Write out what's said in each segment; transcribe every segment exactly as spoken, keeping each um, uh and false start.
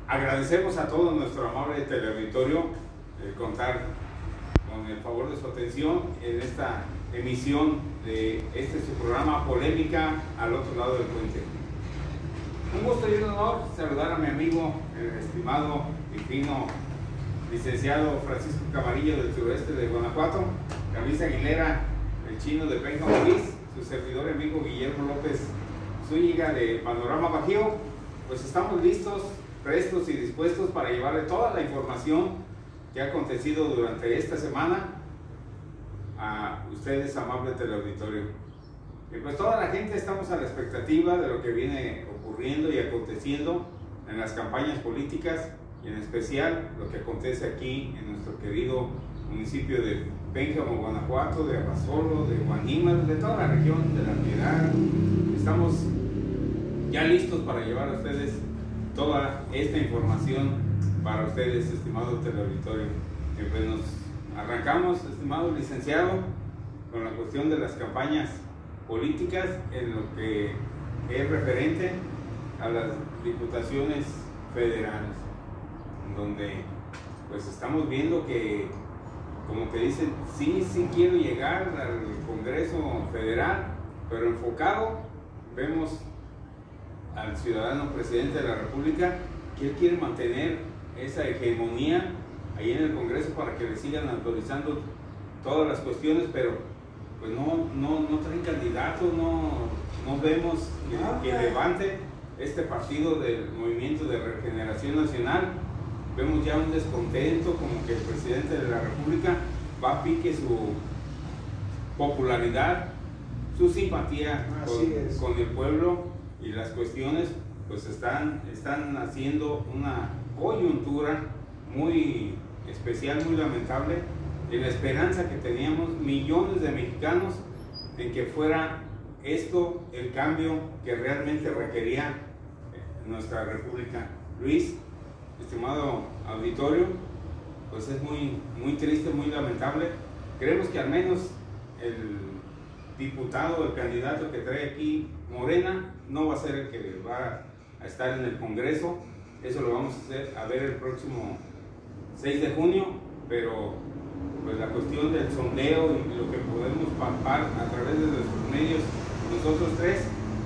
agradecemos a todo nuestro amable teleauditorio el contar con el favor de su atención en esta emisión de este su programa Polémica al otro lado del puente. Un gusto y un honor saludar a mi amigo, el estimado y fino licenciado Francisco Camarillo del sureste de Guanajuato, Camisa Aguilera, el chino de Pénjamo Gris, su servidor y amigo Guillermo López Zúñiga de Panorama Bajío. Pues estamos listos, prestos y dispuestos para llevarle toda la información que ha acontecido durante esta semana a ustedes, amable teleauditorio. Y pues toda la gente estamos a la expectativa de lo que viene ocurriendo y aconteciendo en las campañas políticas y en especial lo que acontece aquí en nuestro querido municipio de Pénjamo, Guanajuato, de Abasolo, de Guanímal, de toda la región de La Piedad. Estamos ya listos para llevar a ustedes toda esta información para ustedes, estimado teleauditorio. Y pues nos arrancamos, estimado licenciado, con la cuestión de las campañas políticas en lo que es referente a las diputaciones federales, donde pues estamos viendo que, como que dicen, sí, sí quiero llegar al Congreso Federal, pero enfocado, vemos al ciudadano presidente de la República que él quiere mantener esa hegemonía ahí en el Congreso para que le sigan autorizando todas las cuestiones, pero pues no, no, no traen candidatos, no, no vemos que, que levante este partido del Movimiento de Regeneración Nacional. Vemos ya un descontento, como que el presidente de la República va a pique su popularidad, su simpatía con, con el pueblo, y las cuestiones pues están, están haciendo una coyuntura muy especial, muy lamentable, de la esperanza que teníamos millones de mexicanos en que fuera esto el cambio que realmente requería nuestra República. Luis, estimado auditorio, pues es muy, muy triste, muy lamentable. Creemos que al menos el diputado, el candidato que trae aquí Morena, no va a ser el que va a estar en el Congreso. Eso lo vamos a hacer a ver el próximo seis de junio, pero pues la cuestión del sondeo y lo que podemos palpar a través de nuestros medios, nosotros tres,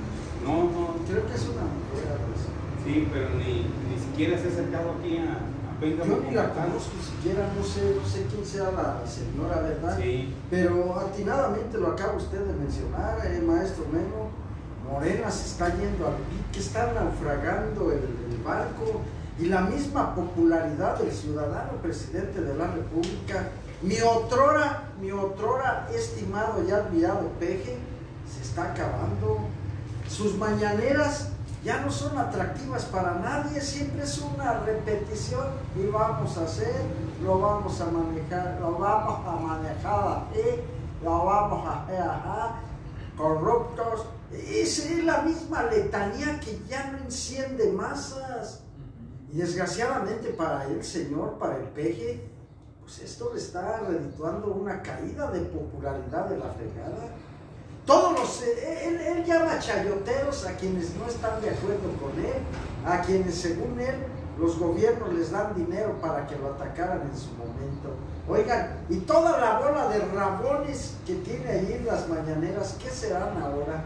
no, no. Creo que es una mujer, pues. Sí, pero ni, ni siquiera se ha acercado aquí a, a Pénjamo. Yo ni la conozco siquiera, no sé, no sé quién sea la señora, ¿verdad? Sí. Pero atinadamente lo acaba usted de mencionar, eh, maestro Memo. Morena se está yendo al pique, está naufragando el, el barco, y la misma popularidad del ciudadano presidente de la República, mi otrora, mi otrora estimado y admirado Peje, se está acabando. Sus mañaneras ya no son atractivas para nadie, siempre es una repetición, y vamos a hacer, lo vamos a manejar, lo vamos a manejar así, lo vamos a hacer ajá, corruptos. Esa es la misma letanía que ya no enciende masas. Y desgraciadamente para el señor, para el Peje, pues esto le está redituando una caída de popularidad de la fregada. Todos los, él, él llama chayoteros a quienes no están de acuerdo con él, a quienes según él los gobiernos les dan dinero para que lo atacaran en su momento. Oigan, y toda la bola de rabones que tiene ahí en las mañaneras, ¿qué serán ahora?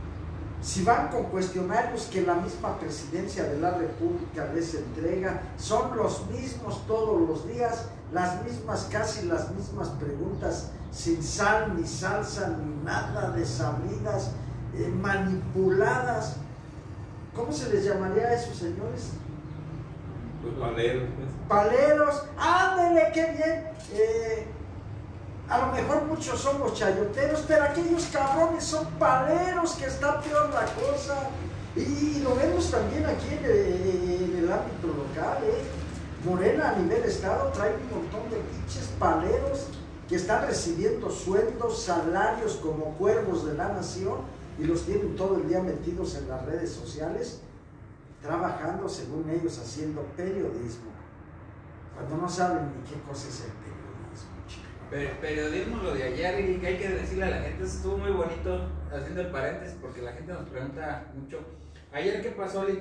Si van con cuestionarios que la misma presidencia de la República les entrega, son los mismos todos los días, las mismas, casi las mismas preguntas, sin sal ni salsa ni nada, desabridas, eh, manipuladas. ¿Cómo se les llamaría a esos señores? Pues paleros. Pues. Paleros, ándele, qué bien. Eh, A lo mejor muchos somos chayoteros, pero aquellos cabrones son paleros, que está peor la cosa. Y lo vemos también aquí en el, en el ámbito local, ¿eh? Morena a nivel estado trae un montón de pinches paleros que están recibiendo sueldos, salarios como cuervos de la nación, y los tienen todo el día metidos en las redes sociales, trabajando según ellos haciendo periodismo, cuando no saben ni qué cosa es el periodismo. Pero periodismo lo de ayer, y que hay que decirle a la gente, estuvo muy bonito, haciendo el paréntesis, porque la gente nos pregunta mucho, ayer qué pasó,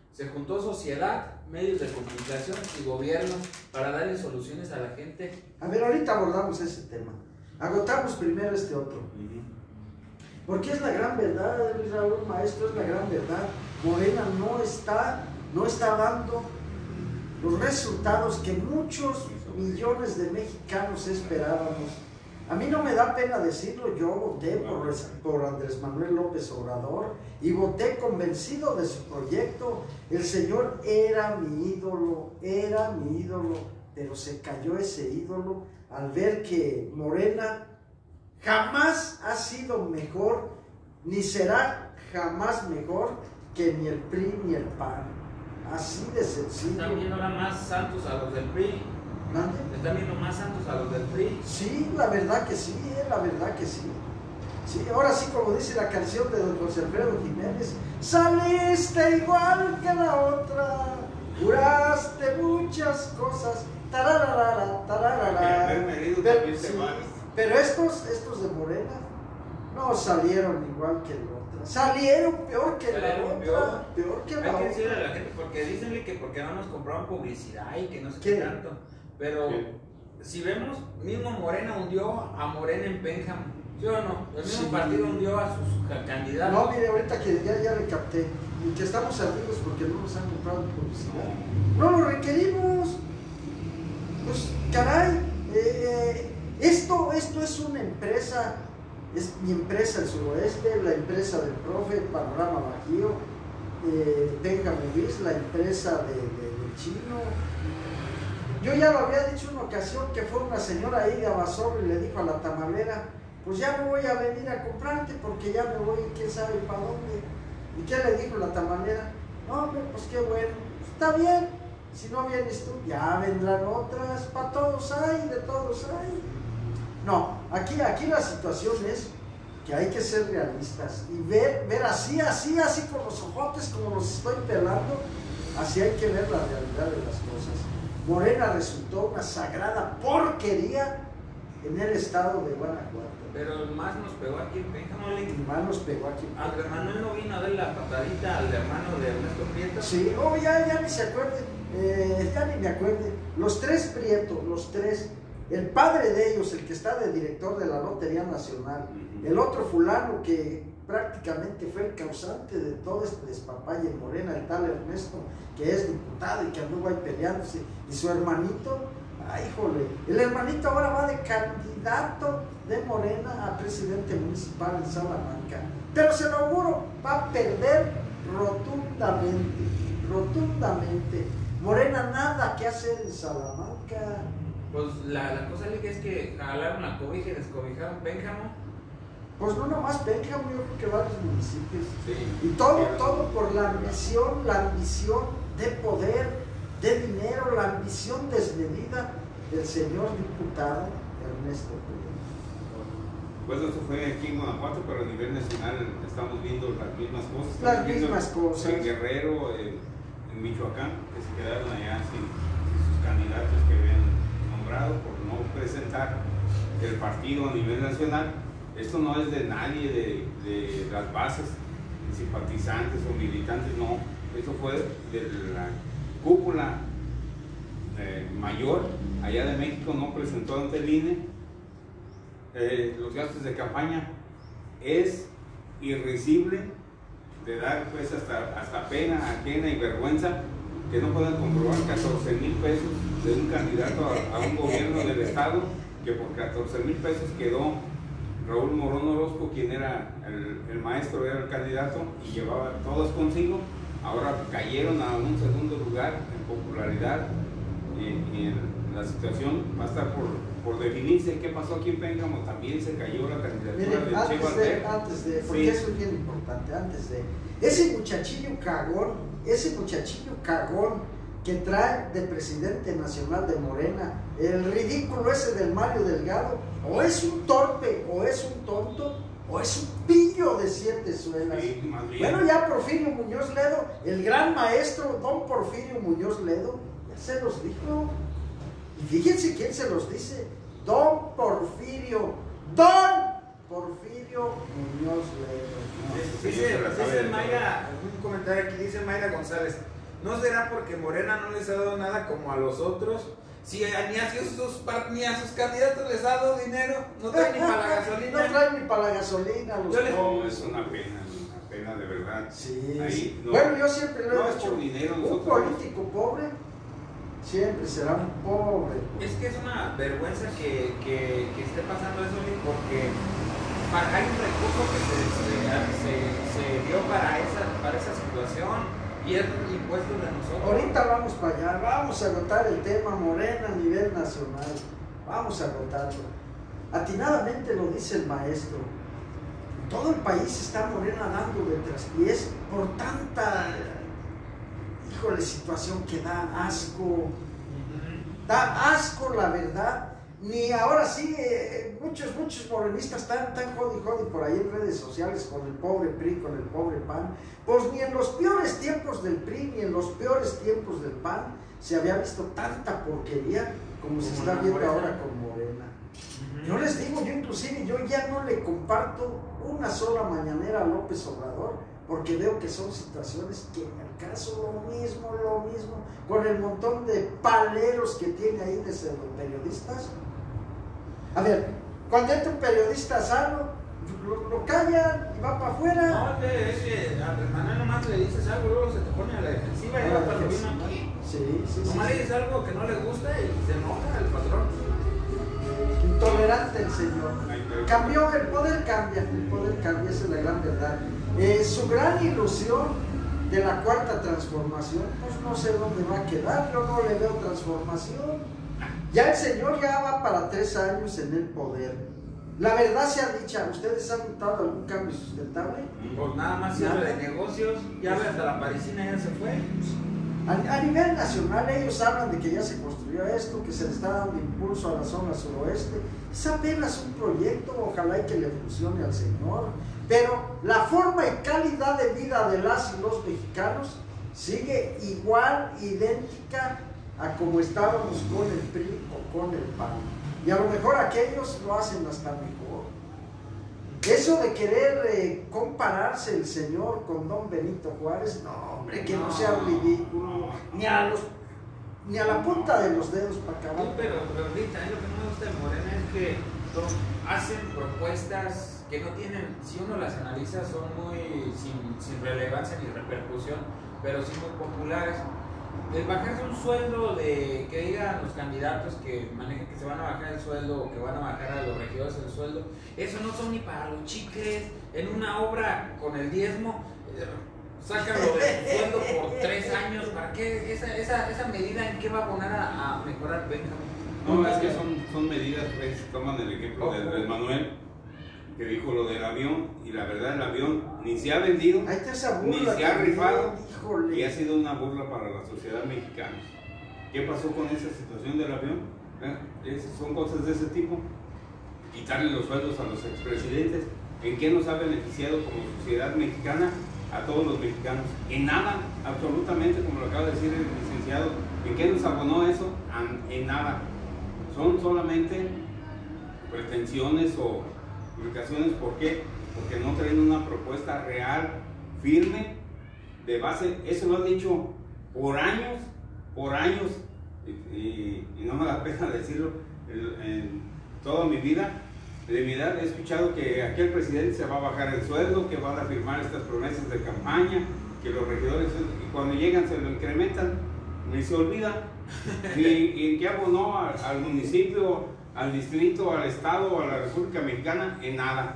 Se juntó sociedad, medios de comunicación y gobierno para darle soluciones a la gente. A ver, ahorita abordamos ese tema. Agotamos primero este otro. Ujú. Porque es la gran verdad, Raúl, maestro, es la gran verdad. Morena no está, no está dando los resultados que muchos millones de mexicanos esperábamos. A mí no me da pena decirlo, yo voté por, por Andrés Manuel López Obrador y voté convencido de su proyecto. El señor era mi ídolo, era mi ídolo, pero se cayó ese ídolo al ver que Morena jamás ha sido mejor, ni será jamás mejor que ni el P R I ni el P A N. Así de sencillo. Están viendo ahora más santos a los del P R I. ¿Mande? Están viendo más santos a los del P R I. Sí, la verdad que sí, eh, la verdad que sí. Sí, ahora sí, como dice la canción de don José Alfredo Jiménez, saliste igual que la otra, juraste muchas cosas, tararara, tararara. Pero, sí, pero estos, estos de Morena no salieron igual que la otra, salieron peor que Salieron la peor. otra, peor que la Hay que otra. decirle a la gente, porque dicen que porque no nos compraban publicidad y que no sé ¿Qué? qué tanto. Pero ¿Qué? si vemos, mismo Morena hundió a Morena en Pénjamo, ¿sí o no? El mismo Sí. partido hundió a sus ca- candidatos. No, mire, ahorita que ya, ya le capté, y que estamos amigos porque no nos han comprado publicidad. No lo requerimos. Pues, caray, eh, esto, esto es una empresa, es mi empresa el Suroeste, la empresa del profe, Panorama Bajío, eh, Benja Movies, la empresa de, de, del Chino. Yo ya lo había dicho en una ocasión que fue una señora ahí de Abasolo y le dijo a la tamalera, pues ya me voy a venir a comprarte porque ya me voy, quién sabe para dónde. ¿Y qué le dijo la tamalera? No, hombre, pues qué bueno, está bien, si no vienes tú, ya vendrán otras, para todos hay, de todos hay. No, aquí, aquí la situación es que hay que ser realistas y ver, ver así, así, así con los ojotes como los estoy pelando, así hay que ver la realidad de las cosas. Morena resultó una sagrada porquería en el estado de Guanajuato. Pero más nos pegó aquí en Pénjamo. Y más nos pegó aquí. Andrés Manuel no vino a darle la patadita al hermano de Ernesto Prieto. Sí, oh, ya, ya ni se acuerden, eh, ya ni me acuerden. Los tres Prieto, los tres, el padre de ellos, el que está de director de la Lotería Nacional, el otro fulano que prácticamente fue el causante de todo este despapalle en Morena, el tal Ernesto, que es diputado y que anduvo ahí peleándose, y su hermanito, ay, híjole, el hermanito ahora va de candidato de Morena a presidente municipal en Salamanca, pero se lo auguro, va a perder rotundamente, rotundamente. Morena nada que hacer en Salamanca. Pues la, la cosa es que jalaron la cobija y descobijaron Pénjamo. Pues no nomás Pénjamo, yo creo que varios municipios. Sí. Y todo, todo por la ambición, la ambición de poder, de dinero, la ambición desmedida del señor diputado Ernesto Prieto. Pues eso fue aquí en Guanajuato, pero a nivel nacional estamos viendo las mismas cosas. Las Estamos viendo mismas cosas. En Guerrero, en, en Michoacán, que se quedaron allá sin, sin sus candidatos que habían nombrado por no presentar el partido a nivel nacional. Esto no es de nadie, de, de las bases, simpatizantes o militantes, no. Esto fue de la cúpula eh, mayor allá de México, no presentó ante el I N E eh, los gastos de campaña. Es irrisible de dar pues hasta, hasta pena ajena y vergüenza que no puedan comprobar catorce mil pesos de un candidato a, a un gobierno del estado, que por catorce mil pesos quedó Raúl Morón Orozco, quien era el, el maestro, era el candidato y llevaba todos consigo. Ahora cayeron a un segundo lugar en popularidad y, y en la situación va a estar por, por definirse. ¿Qué pasó aquí en Pénjamo? También se cayó la candidatura Miren, de Che antes de, Valder. antes de, porque Sí. eso es bien importante, antes de, ese muchachillo cagón, ese muchachillo cagón que trae de presidente nacional de Morena, el ridículo ese del Mario Delgado, o es un torpe, o es un tonto, o es un pillo de siete suelas. Sí, más bien. Bueno, ya Porfirio Muñoz Ledo, el gran maestro don Porfirio Muñoz Ledo, ya se los dijo. Y fíjense quién se los dice, don Porfirio, don Porfirio Muñoz Ledo. Dice, dice Mayra, un comentario aquí, dice Mayra González, ¿No será porque Morena no les ha dado nada como a los otros? Si ni a sus, ni a sus candidatos les ha dado dinero, no traen ni para la gasolina. No traen ni para la gasolina. Los Yo les... No, es una pena, una pena de verdad. Sí, Ahí, sí. no, bueno, yo siempre lo no he es dicho, por dinero, un nosotros... político pobre siempre será un pobre. Es que es una vergüenza que, que, que esté pasando eso, porque hay un recurso que se, se, se, se dio para esa, para esa situación. Y es impuestos de nosotros. Ahorita vamos para allá, vamos a agotar el tema Morena a nivel nacional. Vamos a agotarlo. Atinadamente lo dice el maestro. Todo el país está Morena dando de traspiés por tanta, híjole, situación que da asco. Da asco, la verdad. Ni ahora sí, eh, muchos, muchos morenistas están tan jodi jodi por ahí en redes sociales con el pobre P R I, con el pobre P A N. Pues ni en los peores tiempos del P R I, ni en los peores tiempos del P A N se había visto tanta porquería como, como se está viendo Morena. Ahora con Morena. Uh-huh. Yo les digo, yo inclusive, yo ya no le comparto una sola mañanera a López Obrador, porque veo que son situaciones que en el caso lo mismo, lo mismo, con el montón de paleros que tiene ahí de pseudoperiodistas. A ver, cuando entra un periodista sano, lo, lo callan y va para afuera. No, es que a Andrés Manuel nomás le dices algo, luego se te pone a la defensiva y cuando vino aquí. Sí, sí, nomás sí, le dices algo que no le gusta y se enoja el patrón. Intolerante el señor. Cambió, el poder cambia, el poder cambia, esa es la gran verdad. Eh, su gran ilusión de la cuarta transformación, pues no sé dónde va a quedar, yo no le veo transformación. Ya el señor ya va para tres años en el poder. La verdad sea dicha, ¿ustedes han notado algún cambio sustentable? Pues nada más cierre de negocios, ya ve, hasta la parisina ya se fue. A, a nivel nacional ellos hablan de que ya se construyó esto, que se le está dando impulso a la zona suroeste. Es apenas un proyecto, ojalá y que le funcione al señor. Pero la forma y calidad de vida de las y los mexicanos sigue igual, idéntica a como estábamos con el P R I o con el P A N. Y a lo mejor aquellos lo hacen hasta mejor. Eso de querer eh, compararse el señor con don Benito Juárez, no, hombre, que no, no sea ridículo, ni a los ni a la punta de los dedos para acabar. Sí, pero, pero ahorita, lo que no me gusta de Morena es que hacen propuestas que no tienen, si uno las analiza, son muy sin, sin relevancia ni repercusión, pero sí muy populares. El bajarse un sueldo de que digan los candidatos que manejen que se van a bajar el sueldo o que van a bajar a los regidores el sueldo, eso no son ni para los chicles. En una obra con el diezmo, eh, sácalo de sueldo por tres años. ¿Para qué? Esa, esa, esa medida en qué va a abonar a, a mejorar Benjamín. No, es que son, son medidas, pues, toman el ejemplo de Andrés Manuel, que dijo lo del avión, y la verdad el avión ni se ha vendido, ahí está esa burla, ni se ha rifado, híjole. Y ha sido una burla para la sociedad mexicana. ¿Qué pasó con esa situación del avión? ¿Eh? Son cosas de ese tipo. Quitarle los sueldos a los expresidentes. ¿En qué nos ha beneficiado como sociedad mexicana a todos los mexicanos? En nada, absolutamente, como lo acaba de decir el licenciado. ¿En qué nos abonó eso? En nada. Son solamente pretensiones o publicaciones. ¿Por qué? Porque no traen una propuesta real, firme, de base. Eso lo han dicho por años, por años, y, y, y no me da pena decirlo, en, en toda mi vida, de mi edad he escuchado que aquel presidente se va a bajar el sueldo, que van a firmar estas promesas de campaña, que los regidores, y cuando llegan se lo incrementan, y se olvida. ¿Y, y en qué abonó al, al municipio, al distrito, al estado, a la República Mexicana? En nada.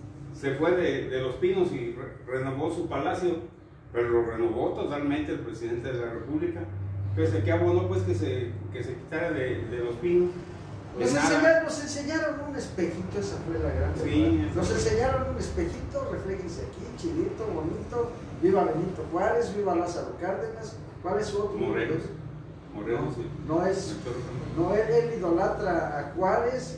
Se fue de, de Los Pinos y re, renovó su palacio, pero lo renovó totalmente el presidente de la República. Entonces, ¿qué abonó? Pues que se, que se quitara de, de Los Pinos. Nos enseñaron, nos enseñaron un espejito, esa fue la gran verdad. Sí, nos enseñaron un espejito, refléjense aquí, chidito, bonito, viva Benito Juárez, viva Lázaro Cárdenas. ¿Cuál es su otro? Morelos. Morelos, no, sí. No es, no, él, él idolatra a Juárez,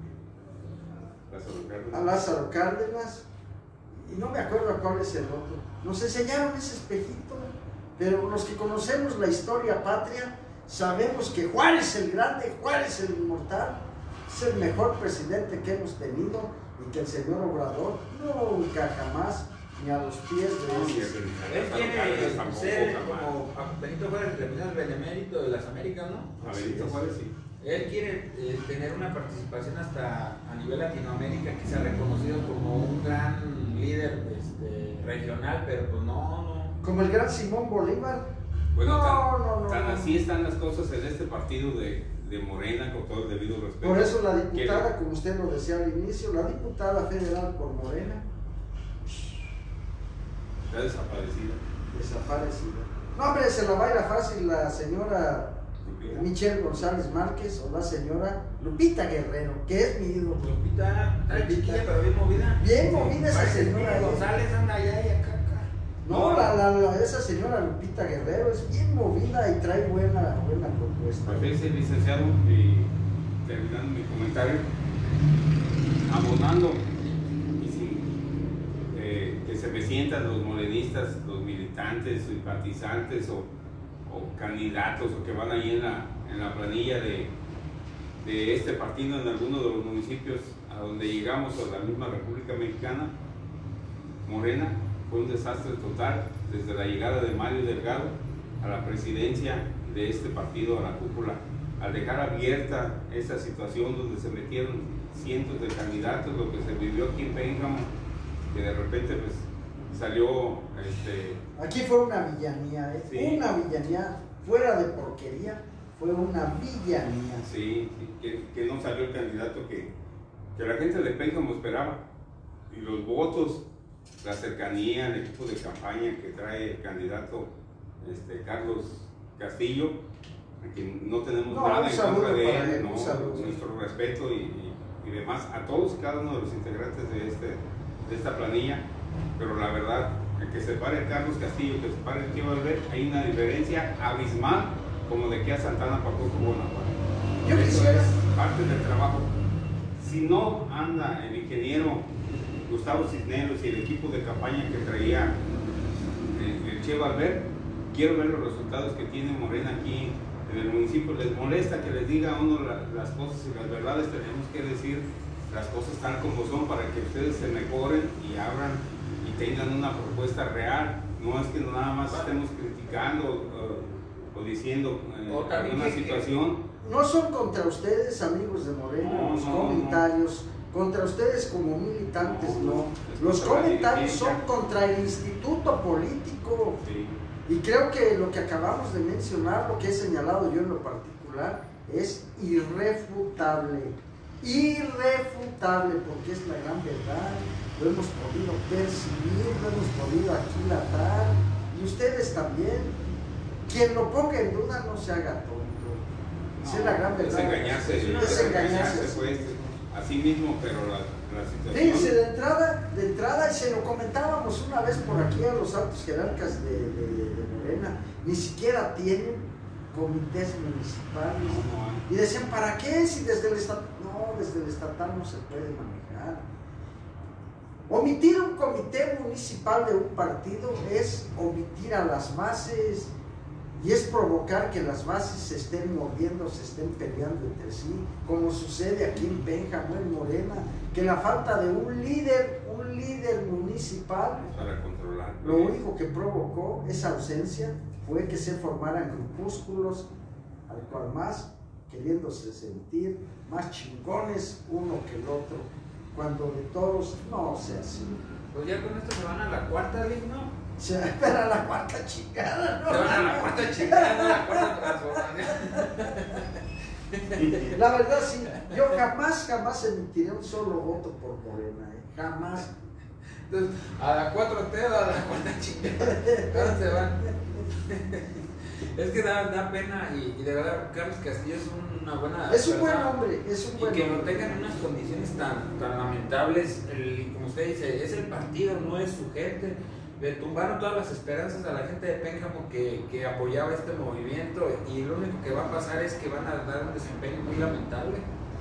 Lázaro Cárdenas. a Lázaro Cárdenas, y no me acuerdo a cuál es el otro. Nos enseñaron ese espejito, pero los que conocemos la historia patria, sabemos que Juárez el grande, Juárez el inmortal, es el mejor presidente que hemos tenido, y que el señor Obrador nunca jamás ni a los pies de No, y esos. el- Él el- quiere el- tampoco, ser jamás. como a Benito Juárez, le pusieron el benemérito de las Américas, ¿no? A Benito Juárez sí. Él quiere eh, tener una participación hasta a nivel Latinoamérica, que sea reconocido como un gran líder este, regional, pero pues no, no. Como el gran Simón Bolívar. Bueno, No, tan, no, no, tan no. así están las cosas en este partido de, de Morena, con todo el debido respeto. Por eso la que- diputada, como usted lo decía al inicio, la diputada federal por Morena, está desaparecida. desaparecida. No, hombre, se la baila fácil la señora Lupita. Michelle González Márquez o la señora Lupita Guerrero, que es mi ídolo. Lupita, está chiquilla, pero bien movida. Bien movida esa Parece señora, que ¿eh? González anda allá y acá, acá. No, la, la, la- esa señora Lupita Guerrero es bien movida y trae buena, buena propuesta. Pues ese licenciado, y terminando mi comentario, abonando y sin eh, que se me sientan los morenistas, los militantes, simpatizantes o, o candidatos o que van ahí en la, en la planilla de, de este partido en alguno de los municipios a donde llegamos a la misma República Mexicana. Morena fue un desastre total desde la llegada de Mario Delgado a la presidencia de este partido, a la cúpula, al dejar abierta esa situación donde se metieron cientos de candidatos, lo que se vivió aquí en Pénjamo, que de repente pues salió este, Aquí fue una villanía, ¿eh? Sí. Una villanía, fuera de porquería, fue una villanía. sí, sí, que, que no salió el candidato que, que la gente de Pénjamo esperaba, y los votos, la cercanía, el equipo de campaña que trae el candidato este, Carlos Castillo, a quien no tenemos No, nada un en saludo contra de para él, él, ¿no? un saludo. Nuestro respeto y, y, y demás a todos y cada uno de los integrantes de, este, de esta planilla, pero la verdad, el que se pare Carlos Castillo, que se pare el Cheva Albert, hay una diferencia abismal como de aquí a Santana para Coco, Guanajuato. Yo Eso quisiera- es parte del trabajo. Si no anda el ingeniero Gustavo Cisneros y el equipo de campaña que traía el, el Cheva Albert, quiero ver los resultados que tiene Morena aquí en el municipio. Les molesta que les diga a uno la- las cosas y las verdades, tenemos que decir las cosas tal como son para que ustedes se mejoren y abran y tengan una propuesta real. No es que nada más estemos criticando o, o diciendo eh, O también alguna que- situación. No son contra ustedes, amigos de Morena, No, los no, comentarios, contra ustedes como militantes, No, no. es Los contra la comentarios son dirigencia. contra el instituto político. Sí. Y creo que lo que acabamos de mencionar, lo que he señalado yo en lo particular, es irrefutable. Irrefutable, porque es la gran verdad. Lo hemos podido percibir, lo hemos podido aquilatar. Y ustedes también. Quien lo ponga en duda no se haga tonto. Esa es la gran verdad. Es engañarse, Es es engañarse. engañarse, pues, a sí mismo, pero la, la situación. Fíjense, de entrada, de entrada, y se lo comentábamos una vez por aquí a los altos jerarcas de, de, de Morena, ni siquiera tienen comités municipales. No, no hay. Y decían, ¿para qué? Si desde el estatal, no, desde el estatal no se puede manejar. Omitir un comité municipal de un partido es omitir a las bases y es provocar que las bases se estén mordiendo, se estén peleando entre sí, como sucede aquí en Pénjamo, en Morena, que la falta de un líder, un líder municipal, Para controlar. lo único que provocó esa ausencia fue que se formaran grupúsculos, al cual más queriéndose sentir más chingones uno que el otro, cuando de todos no se así. Pues ya con esto se van a la cuarta, Lick, ¿no? Se espera la cuarta chingada, ¿no? Se van a la cuarta chingada, la cuarta transformación. La verdad sí, yo jamás, jamás emitiré un solo voto por Morena, ¿eh? Jamás. Entonces, a la cuatro T o a la cuarta chingada. Ahora se van. Es que da, da pena y, y de verdad Carlos Castillo es una buena Es un buen persona. hombre, es un Y buen que lo hombre. tengan en unas condiciones tan, tan lamentables, el- como usted dice, es el partido, no es su gente. Le tumbaron todas las esperanzas a la gente de Pénjamo que, que apoyaba este movimiento y lo único que va a pasar es que van a dar un desempeño muy lamentable.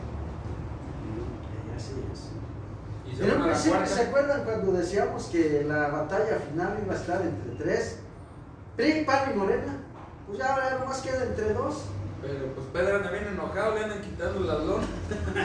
Así es. Y se En un van a la principio, cuarta. ¿se acuerdan cuando decíamos que la batalla final iba a estar entre tres? P R I, P A N y Morena. Pues ya ahora nomás queda entre dos. Pero pues Pedro anda bien enojado, le andan quitando las lonas.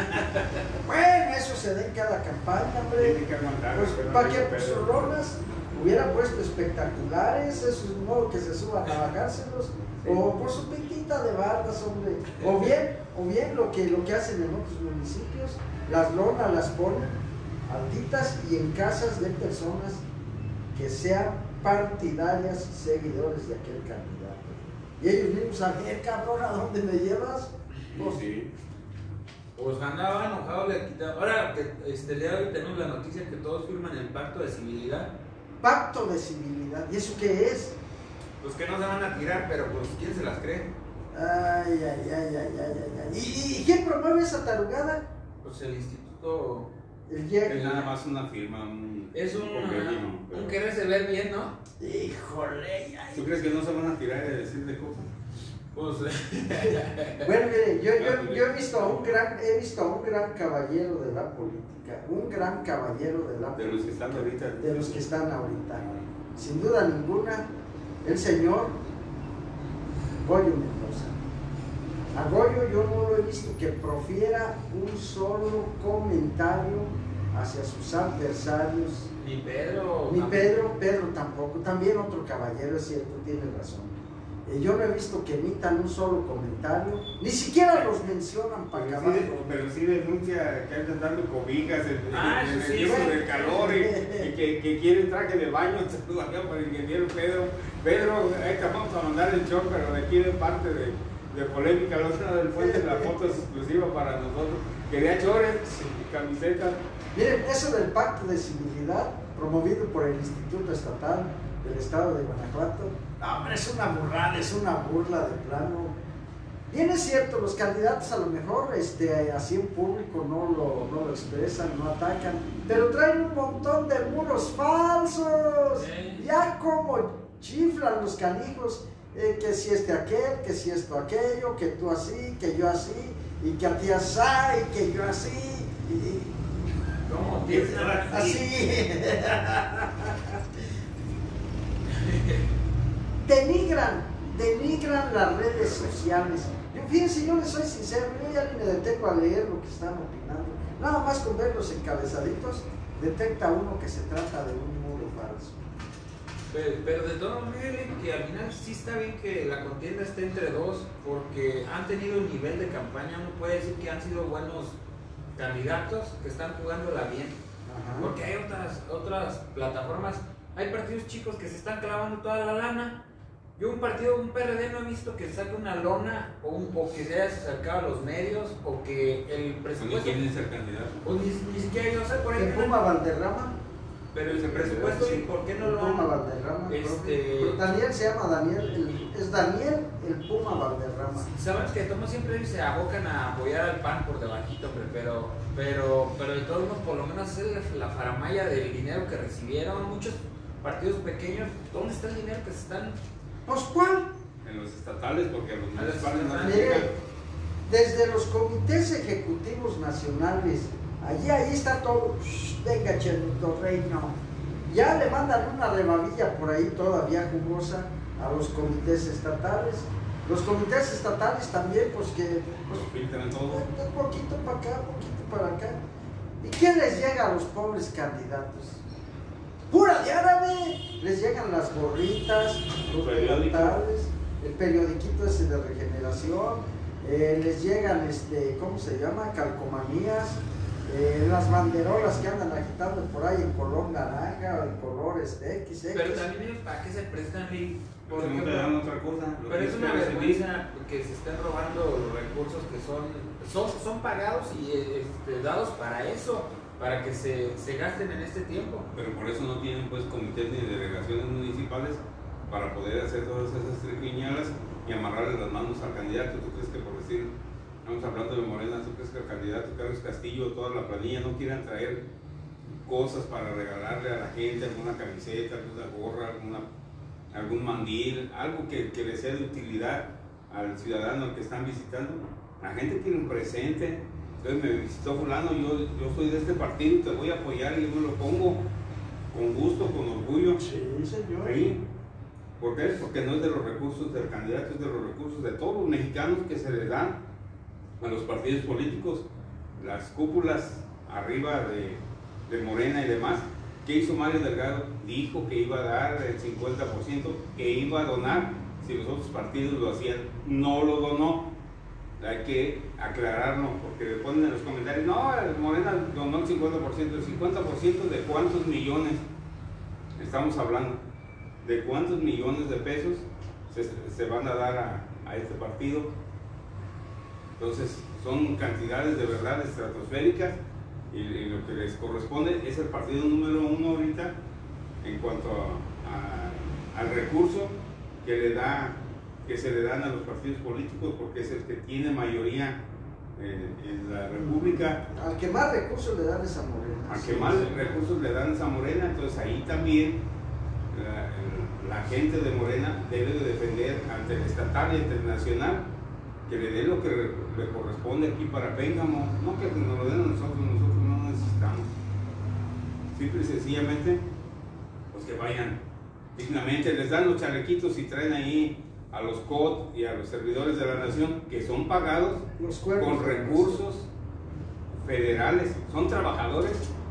Bueno, eso se da en cada campaña, hombre. Tiene que aguantar. Pues, pero ¿para no qué? digo Pues Pedro. sus lonas. hubiera puesto espectaculares, eso es modo que se suban a bajárselos, sí. O por su pintita de bardas, hombre, o bien, o bien lo que, lo que hacen en otros municipios, las lonas las ponen altitas y en casas de personas que sean partidarias y seguidores de aquel candidato. Y ellos mismos, a ver, cabrón, ¿a dónde me llevas? Pues, sí. Pues ganaba enojado, le quitaba. Ahora que este, el día de hoy tenemos la noticia que todos firman el pacto de civilidad. Pacto de civilidad, ¿y eso qué es? Pues que no se van a tirar, pero pues ¿quién se las cree? Ay, ay, ay, ay, ay, ay, ay. ¿Y, y quién promueve esa tarugada? Pues el instituto. El I E C. Es nada más una firma, un, Es un, un convenio, pero- un quererse ver bien, ¿no? Híjole, ay. ¿Tú crees que no se van a tirar y a decir de cosas? Pues Bueno, mire, yo, yo, yo he visto a un gran, he visto a un gran caballero de la política, un gran caballero de la De política. los que están ahorita. De los que están ahorita. Sin duda ninguna, el señor Goyo Mendoza. A Goyo yo no lo he visto que profiera un solo comentario hacia sus adversarios. ni Pedro. Ni tampoco. Pedro, Pedro tampoco. También otro caballero, es cierto, tiene razón. Eh, yo no he visto que emitan un solo comentario, ni siquiera los mencionan para Pero acabar. sí, de- pero sí denuncia que andan dando cobijas en, Ah, en- en eso el sí, tiempo sí. del calor y, y que, que quieren traje de baño. Saludos acá para el ingeniero Pedro. Pedro, ahí te vamos a mandar el show, pero de aquí de parte de, de polémica, la otra del Fuente, la foto es exclusiva para nosotros. Quería chores y camisetas. Miren, eso del pacto de civilidad promovido por el Instituto Estatal del Estado de Guanajuato, no, hombre, es una burrada, es una burla de plano. Bien es cierto, los candidatos a lo mejor este, así en público no lo, no lo expresan, no atacan, pero traen un montón de muros falsos. Sí. Ya como chiflan los canijos, eh, que si este aquel, que si esto aquello, que tú así, que yo así, y que a ti así, y que yo así, y, ¿Cómo tienes nada así. denigran, denigran las redes sociales. Yo, fíjense, yo les soy sincero, yo ya ni me detengo a leer lo que están opinando. Nada más con ver los encabezaditos, detecta uno que se trata de un muro falso. Pero, pero de todo modo, que al final sí está bien que la contienda esté entre dos, porque han tenido un nivel de campaña, uno puede decir que han sido buenos candidatos que están jugándola bien. Ajá. Porque hay otras, otras plataformas, hay partidos chicos que se están clavando toda la lana. Yo un partido, un P R D no he visto que saque una lona o, un, o que se haya acercado a los medios o que el Ni presupuesto... quién es el candidato. O ni, ni siquiera yo sé por ahí. ¿El Puma Valderrama? Pero el presupuesto, ¿y por qué no El lo Puma han...? Valderrama. Este- Pero Daniel se llama Daniel, el- es Daniel el Puma Valderrama. Sabes que todos siempre se abocan a apoyar al P A N por debajito, hombre, pero, pero, pero de todos modos, por lo menos es la faramaya del dinero que recibieron muchos partidos pequeños. ¿Dónde está el dinero que se están...? Pues ¿cuál? En los estatales, porque a los A los municipales no les estatales. llegan. Mire, desde los comités ejecutivos nacionales, allí ahí está todo, shh, venga Chenito Reino, ya le mandan una rebabilla por ahí todavía jugosa a los comités estatales. Los comités estatales también, pues que, pues, Los filtran todo. un poquito para acá, un poquito para acá. ¿Y qué les llega a los pobres candidatos? ¡Pura de árabe! Les llegan las gorritas, los Periódico. delantales, el periodiquito ese de regeneración, eh, les llegan, este, ¿cómo se llama? Calcomanías, eh, las banderolas que andan agitando por ahí en color naranja, en color este, X X. Pero también ellos, ¿para qué se prestan, Lee? Por Porque no te ejemplo, dan otra cosa. Lo pero es tienes una que recibir. vergüenza que se estén robando los recursos que son, son, son pagados y este, dados para eso, para que se, se gasten en este tiempo. Pero por eso no tienen pues comités ni delegaciones municipales para poder hacer todas esas triquiñuelas y amarrarle las manos al candidato. ¿Tú crees que por decir, estamos hablando de Morena, tú crees que el candidato Carlos Castillo, toda la planilla no quieran traer cosas para regalarle a la gente, alguna camiseta, alguna gorra, alguna, algún mandil, algo que, que le sea de utilidad al ciudadano al que están visitando? La gente quiere un presente. Entonces me visitó fulano, yo, yo soy de este partido y te voy a apoyar y yo me lo pongo con gusto, con orgullo. Sí, señor. Sí. ¿Por qué? Porque no es de los recursos del candidato, es de los recursos de todos los mexicanos que se les dan a los partidos políticos. Las cúpulas arriba de, de Morena y demás ¿Qué hizo Mario Delgado? Dijo que iba a dar el cincuenta por ciento, que iba a donar si los otros partidos lo hacían. No lo donó. Hay que aclararlo, porque le ponen en los comentarios, no, Morena donó el cincuenta por ciento. ¿El cincuenta por ciento de cuántos millones estamos hablando? ¿De cuántos millones de pesos se, se van a dar a, a este partido? Entonces, son cantidades de verdad estratosféricas, y, y lo que les corresponde es el partido número uno ahorita en cuanto a, a, al recurso que le da, que se le dan a los partidos políticos, porque es el que tiene mayoría eh, en la República. Al que más recursos le dan es a Morena. Al que más recursos le dan es a Morena. Entonces ahí también la, la gente de Morena debe de defender ante el estatal y ante el nacional que le den lo que le corresponde aquí para Pénjamo, no que nos lo den a nosotros, nosotros no necesitamos. Simple y sencillamente, pues que vayan dignamente, les dan los chalequitos y traen ahí a los C O D y a los servidores de la nación que son pagados con recursos federales, son trabajadores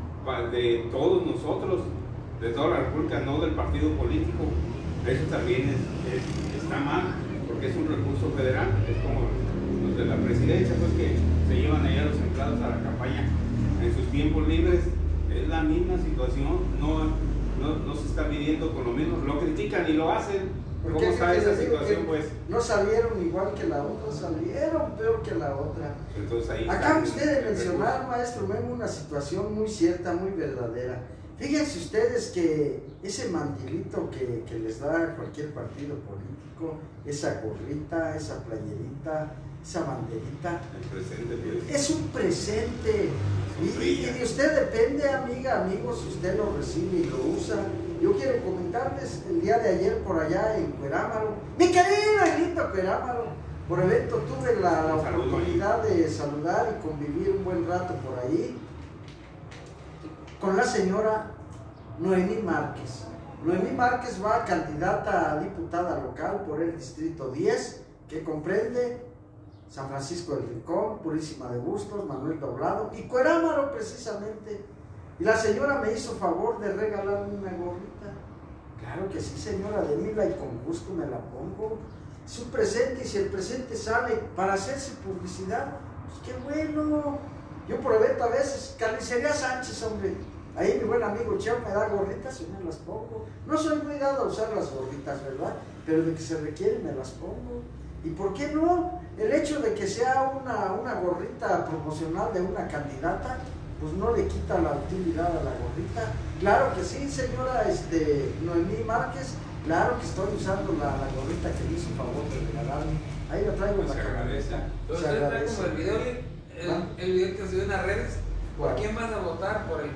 de todos nosotros, de toda la República, no del partido político. Eso también es, es, está mal, porque es un recurso federal, es como los de la presidencia, pues que se llevan allá los empleados a la campaña en sus tiempos libres. Es la misma situación, no, no, no se está midiendo con lo mismo, lo critican y lo hacen. ¿Cómo está esa situación, pues? No salieron igual que la otra, salieron peor que la otra. Entonces, ahí acaba usted de mencionar, maestro Memo, una situación muy cierta, muy verdadera. Fíjense ustedes que ese mandilito que, que les da cualquier partido político, esa gorrita, esa playerita, esa banderita, el presente, pues, es un presente. Y, y de usted depende, amiga, amigo, si usted lo recibe y lo usa. Yo quiero comentarles el día de ayer por allá en Cuerámaro, mi querido Aguilito Cuerámaro, por evento tuve la, la oportunidad de saludar y convivir un buen rato por ahí con la señora Noemí Márquez. Noemí Márquez va candidata a diputada local por el distrito diez, que comprende San Francisco del Rincón, Purísima de Bustos, Manuel Doblado y Cuerámaro precisamente. Y la señora me hizo favor de regalarme una gorrita. Claro que sí, señora, démela y con gusto me la pongo. Es un presente, y si el presente sale para hacerse publicidad, pues qué bueno. Yo prometo a veces, Carnicería Sánchez, hombre, ahí mi buen amigo Cheo me da gorritas y me las pongo. No soy muy dado a usar las gorritas, ¿verdad? Pero de que se requiere me las pongo. ¿Y por qué no? El hecho de que sea una, una gorrita promocional de una candidata, pues no le quita la utilidad a la gorrita. Claro que sí, señora este, Noemí Márquez, claro que estoy usando la, la gorrita que me hizo favor de regalarme. Ahí la traigo en la camioneta. Entonces usted trae como el video, el, ¿Ah? el video que subió en las redes. ¿Por wow. quién vas a votar? Por el...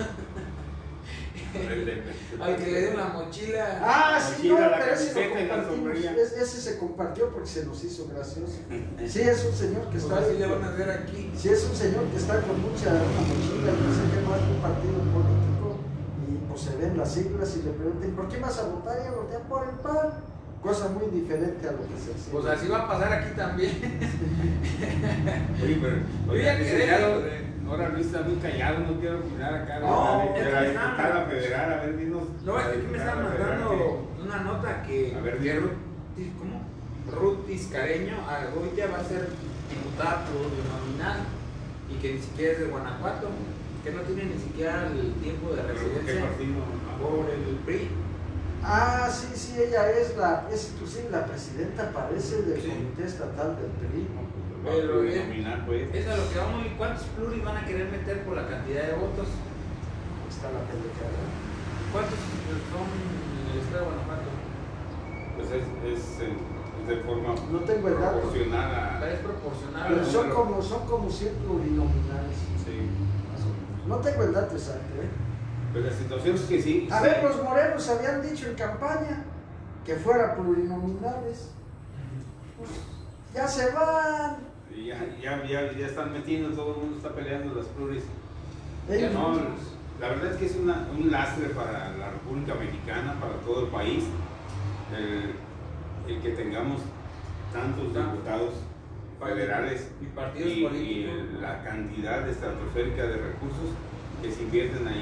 al que le dio la mochila. Ah, sí, mochila, no, pero ese, lo compartimos, ese, ese se compartió porque se nos hizo gracioso. Sí, es un señor que está. Pues así le van a ver aquí. Sí, es un señor que está con mucha una mochila y no sé qué más, un partido político, y pues se ven las siglas y le preguntan, ¿por qué vas a votar? Y a votar por el P A N. Cosa muy diferente a lo que se hace. Pues así va a pasar aquí también. Oye, pero. Oye, licenciado. Ahora Luis está muy callado, no quiero opinar acá. No, de la diputada federal, a ver, dinos. No, es que aquí me están mandando una nota que. A ver, que Ruth, ¿cómo? Ruth Tiscareño Argolla va a ser diputada plurinominal y que ni siquiera es de Guanajuato, que no tiene ni siquiera el tiempo de residencia. ¿Qué partido? Por el P R I. Ah, sí, sí, ella es la, es inclusive la presidenta, parece, del sí. Comité Estatal del P R I. Pero bien, pues. es a lo que vamos. ¿Cuántos pluris van a querer meter por la cantidad de votos? Está la pendejada. ¿Cuántos son en el estado de Guanajuato? Pues es, es, es de forma no tengo el dato. proporcional a... Es proporcional. Pero son como, son como cien plurinominales. Sí. No tengo el dato exacto, ¿eh? Pero la situación es que sí. A sí. ver, los morenos habían dicho en campaña que fuera plurinominales. Pues ya se van. Y ya, ya, ya, ya están metiendo, todo el mundo está peleando las pluris. ¿Eh? No, la verdad es que es una, un lastre para la República Mexicana, para todo el país, el, el que tengamos tantos diputados federales y partidos y, políticos y la cantidad estratosférica de recursos que se invierten ahí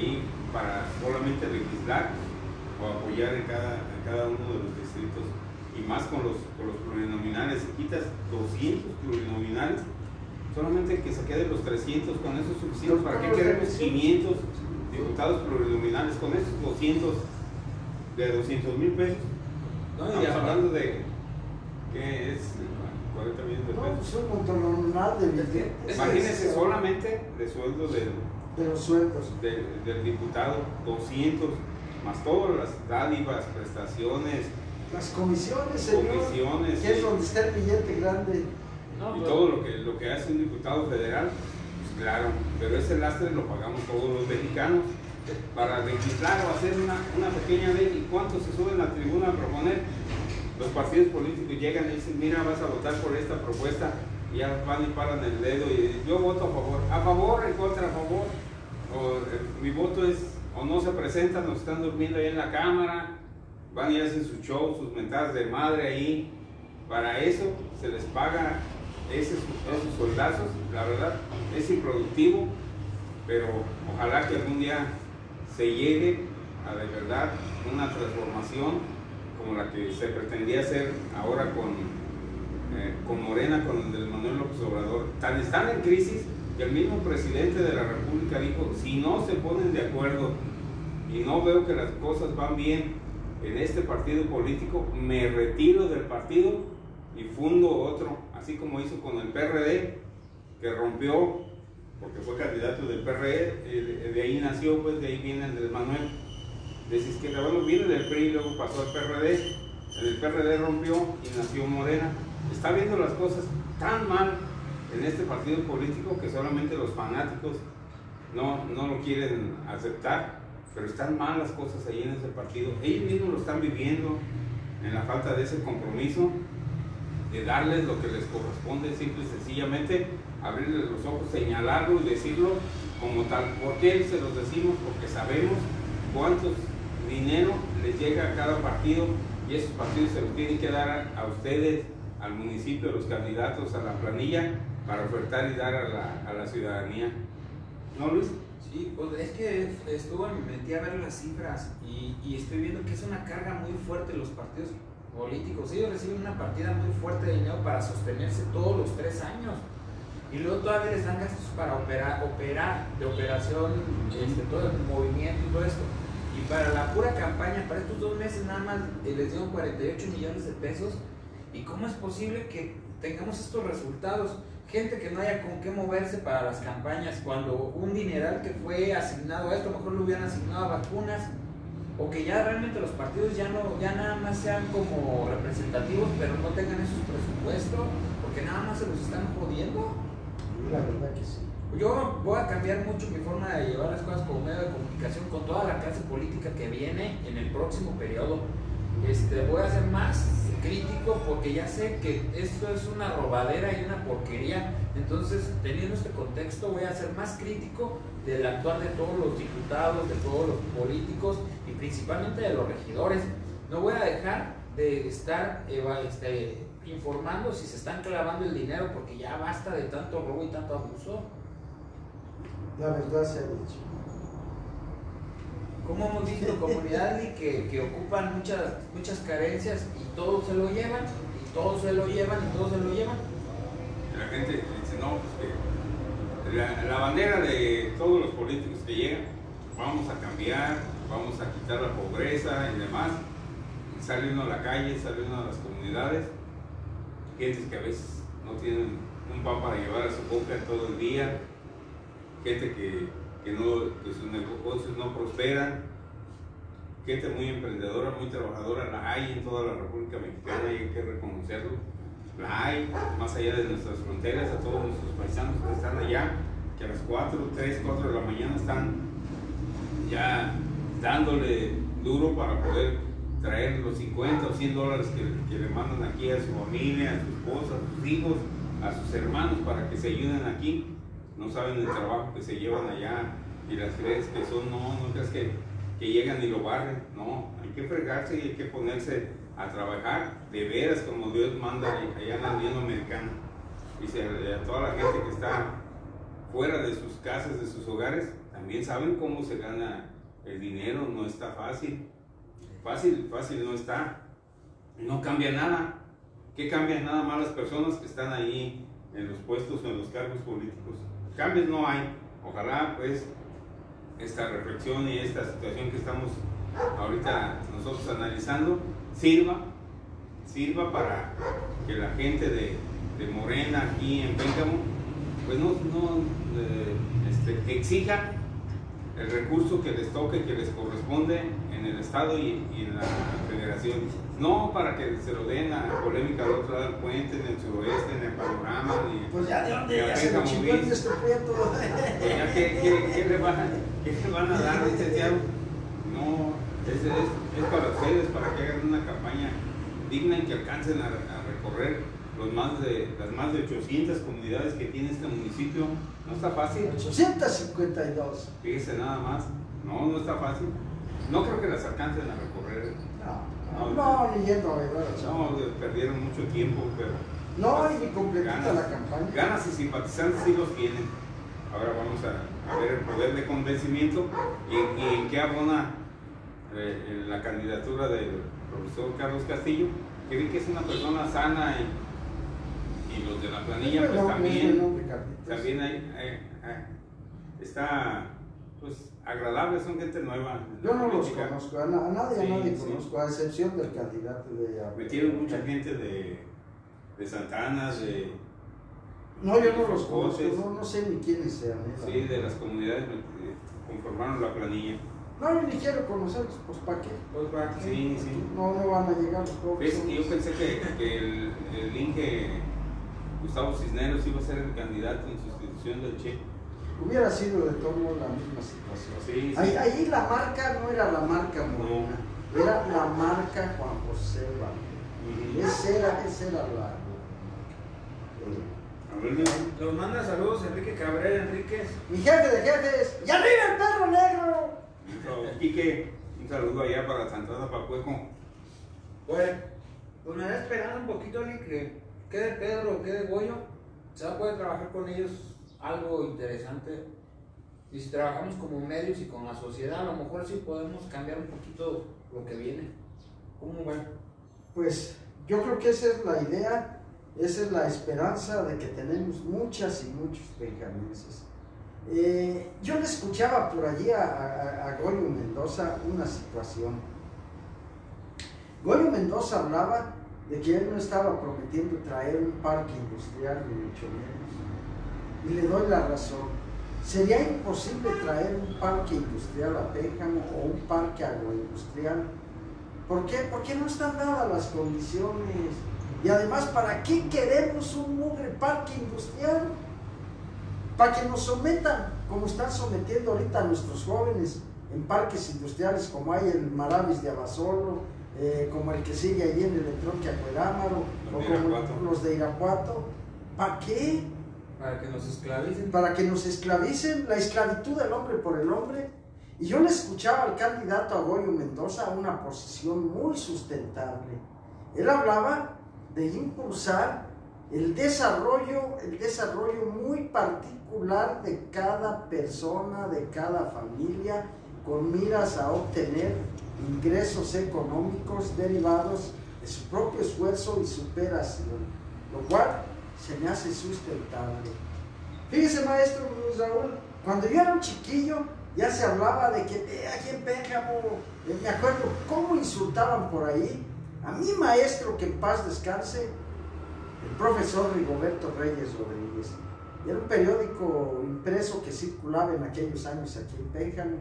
para solamente legislar o apoyar en cada, en cada uno de los distritos, y más con los, con los plurinominales. Si quitas doscientos plurinominales, solamente que se queden los trescientos, con eso es suficiente. ¿Para qué queremos quinientos diputados plurinominales con esos doscientos de doscientos mil pesos? No, Estamos ya, hablando de que es cuarenta millones de No, pesos. pues un montón de billetes. Es- Imagínense Es- solamente de sueldo del, de los sueldos. del, del diputado, doscientos, más todas las dádivas, prestaciones Las comisiones, señor, Comisiones, que es sí. donde está el billete grande. no, y pues, todo lo que, lo que hace un diputado federal, pues claro, pero ese lastre lo pagamos todos los mexicanos para legislar o hacer una, una pequeña ley. ¿Y cuántos se suben a la tribuna a proponer? Los partidos políticos llegan y dicen, mira, vas a votar por esta propuesta, y ya van y paran el dedo y yo voto a favor, a favor, en contra, a favor, o eh, mi voto es, o no se presentan, o están durmiendo ahí en la cámara, van y hacen su show, sus mentadas de madre ahí. Para eso se les paga esos, esos soldazos. La verdad es improductivo, pero ojalá que algún día se llegue a de verdad una transformación como la que se pretendía hacer ahora con, eh, con Morena, con el Manuel López Obrador. Tan están en crisis que el mismo presidente de la República dijo, si no se ponen de acuerdo y no veo que las cosas van bien en este partido político, me retiro del partido y fundo otro, así como hizo con el P R D, que rompió, porque fue candidato del P R D, de ahí nació, pues de ahí viene Andrés Manuel, de esa izquierda. Bueno, viene del P R I y luego pasó al P R D, en el P R D rompió y nació Morena. Está viendo las cosas tan mal en este partido político que solamente los fanáticos no, no lo quieren aceptar. Pero están mal las cosas ahí en ese partido. Ellos mismos lo están viviendo en la falta de ese compromiso de darles lo que les corresponde, simple y sencillamente abrirles los ojos, señalarlo y decirlo como tal. ¿Por qué se los decimos? Porque sabemos cuántos dinero les llega a cada partido, y esos partidos se los tienen que dar a, a ustedes, al municipio, a los candidatos, a la planilla, para ofertar y dar a la, a la ciudadanía. ¿No, Luis? Sí, pues es que estuve, me metí a ver las cifras y, y estoy viendo que es una carga muy fuerte los partidos políticos. Ellos reciben una partida muy fuerte de dinero para sostenerse todos los tres años. Y luego todavía les dan gastos para operar, operar de operación, este, todo el movimiento y todo esto. Y para la pura campaña, para estos dos meses nada más eh, les dieron cuarenta y ocho millones de pesos. ¿Y cómo es posible que tengamos estos resultados? Gente que no haya con qué moverse para las campañas, cuando un dineral que fue asignado a esto, a lo mejor lo hubieran asignado a vacunas, o que ya realmente los partidos ya no, ya nada más sean como representativos, pero no tengan esos presupuestos, porque nada más se los están jodiendo. La verdad que sí. Yo voy a cambiar mucho mi forma de llevar las cosas como medio de comunicación con toda la clase política que viene en el próximo periodo. Este, voy a ser más crítico porque ya sé que esto es una robadera y una porquería. Entonces, teniendo este contexto, voy a ser más crítico del actuar de todos los diputados, de todos los políticos y principalmente de los regidores. No voy a dejar de estar este, informando si se están clavando el dinero, porque ya basta de tanto robo y tanto abuso. La verdad se ha dicho. Como hemos visto comunidades que, que ocupan muchas, muchas carencias y todos se lo llevan, y todos se lo llevan, y todos se lo llevan. La gente dice, no, pues que la, la bandera de todos los políticos que llegan, vamos a cambiar, vamos a quitar la pobreza y demás. Y sale uno a la calle, sale uno a las comunidades, gentes que a veces no tienen un pan para llevar a su boca todo el día, gente que, que, no, que sus negocios no prosperan, gente muy emprendedora, muy trabajadora, la hay en toda la República Mexicana y hay que reconocerlo. La hay más allá de nuestras fronteras, a todos nuestros paisanos que están allá, que a las cuatro, tres, cuatro de la mañana están ya dándole duro para poder traer los cincuenta o cien dólares que, que le mandan aquí a su familia, a su esposa, a sus hijos, a sus hermanos para que se ayuden aquí. No saben el trabajo que se llevan allá y las redes que son, no, no creas que, que llegan y lo barren, no, hay que fregarse y hay que ponerse a trabajar de veras como Dios manda allá en la Unión Americana. Dice a toda la gente que está fuera de sus casas, de sus hogares, también saben cómo se gana el dinero no está fácil. Fácil, fácil no está. No cambia nada. ¿Qué cambian nada más las personas que están ahí en los puestos o en los cargos políticos? Cambios no hay. Ojalá pues esta reflexión y esta situación que estamos ahorita nosotros analizando sirva, sirva para que la gente de, de Morena aquí en Pénjamo pues no, no eh, este, exija el recurso que les toque, que les corresponde en el Estado y, y en la Federación. No para que se lo den a la polémica al otro lado del puente, en el suroeste, en el panorama. Ni, pues ya de dónde ya se Pénjamo lo chingó el este prieto. Pues ya, ¿qué, qué, qué, le van, ¿Qué le van a dar, licenciado? No, es, es, es para ustedes, para que hagan una campaña digna y que alcancen a, a recorrer los más de, las más de ochocientas comunidades que tiene este municipio. No está fácil. ochocientas cincuenta y dos. Fíjese nada más. No, no está fácil. No creo que las alcancen a recorrer. No, no, no, ni yendo a ver. No, perdieron mucho tiempo, pero... No, y ni completita ganas, la campaña. Ganas y simpatizantes sí los tienen. Ahora vamos a, a ver el poder de convencimiento y, y en qué abona eh, la candidatura del profesor Carlos Castillo, que vi que es una persona sana y, y los de la planilla pues también, también hay, hay, hay, está pues agradable, son gente nueva. Yo no los conozco, a, na, a nadie, sí, a nadie sí. conozco, a excepción del candidato de... Metieron mucha gente de, de Santanas, de... No, yo no los conozco, no, no sé ni quiénes sean. ¿eh? Sí, de las comunidades conformaron la planilla. No, yo ni quiero conocerlos, pues ¿para qué? Pues para qué. Sí, sí. No, no van a llegar los pobres. ¿Ves? Yo pensé que, que el, el Inge Gustavo Cisneros iba a ser el candidato en sustitución del Che. Hubiera sido de todo la misma situación. Sí, sí. Ahí, ahí la marca no era la marca Morena, no. Era la marca Juan José Valdez. Uh-huh. Esa era, esa era la... Nos manda saludos Enrique Cabrera Enríquez. Mi jefe de jefes. ¡Y arriba el perro negro! Quique, un saludo allá para Santana Pacueco. Pues, pues me da esperando un poquito alguien que quede Pedro o quede Goyo. Se va a poder trabajar con ellos algo interesante. Y si trabajamos como medios y con la sociedad, a lo mejor sí podemos cambiar un poquito lo que viene. ¿Cómo ven? Pues yo creo que esa es la idea. Esa es la esperanza de que tenemos muchas y muchos penjamenses. Eh, yo le escuchaba por allí a, a, a Goyo Mendoza una situación. Goyo Mendoza hablaba de que él no estaba prometiendo traer un parque industrial, ni mucho menos. Y le doy la razón. Sería imposible traer un parque industrial a Pénjamo o un parque agroindustrial. ¿Por qué? Porque no están dadas las condiciones. Y además, ¿para qué queremos un mugre parque industrial? Para que nos sometan, como están sometiendo ahorita a nuestros jóvenes en parques industriales, como hay el Maravis de Abasolo, eh, como el que sigue allí en el Electrónica Cuerámaro, o como los de Irapuato. ¿Para qué? Para que nos esclavicen. Para que nos esclavicen, la esclavitud del hombre por el hombre. Y yo le escuchaba al candidato a Goyo Mendoza una posición muy sustentable. Él hablaba de impulsar el desarrollo, el desarrollo muy particular de cada persona, de cada familia, con miras a obtener ingresos económicos derivados de su propio esfuerzo y superación, lo cual se me hace sustentable. Fíjese, maestro Luis Raúl, cuando yo era un chiquillo ya se hablaba de que eh, aquí en Pénjamo, eh, me acuerdo cómo insultaban por ahí a mi maestro, que en paz descanse, el profesor Rigoberto Reyes Rodríguez. Era un periódico impreso que circulaba en aquellos años aquí en Pénjamo.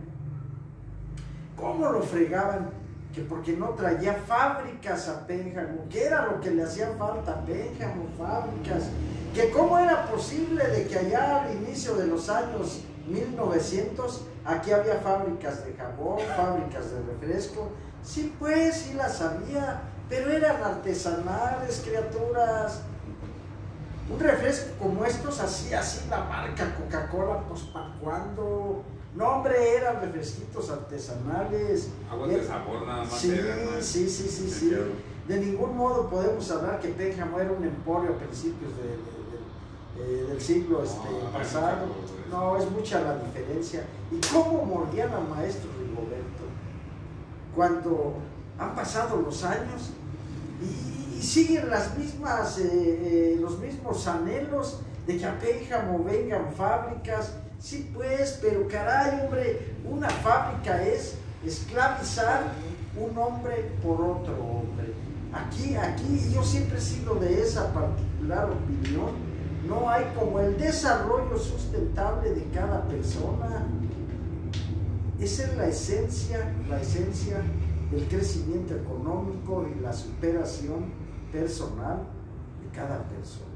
¿Cómo lo fregaban? Que porque no traía fábricas a Pénjamo, que era lo que le hacía falta a Pénjamo, fábricas. Que cómo era posible de que allá al inicio de los años mil novecientos aquí había fábricas de jabón, fábricas de refresco. Sí, pues, sí las había, pero eran artesanales, criaturas. Un refresco como estos hacía así la marca Coca-Cola, pues ¿para cuándo? No, hombre, eran refresquitos artesanales. Aguas de sabor nada más. Sí, era, ¿no? sí, sí, sí, sí. De ningún modo podemos hablar que Pénjamo era un emporio a principios de, de, de, de, del siglo este, no, pasado. No, es mucha la diferencia. ¿Y cómo mordían al maestro Rigoberto? Rigoberto, cuando han pasado los años y, y siguen las mismas, eh, eh, los mismos anhelos de que a Pénjamo vengan fábricas? Sí, pues, pero caray, hombre, una fábrica es esclavizar un hombre por otro hombre. Aquí, aquí, yo siempre he sido de esa particular opinión. No hay como el desarrollo sustentable de cada persona. Esa es la esencia, la esencia del crecimiento económico y la superación personal de cada persona.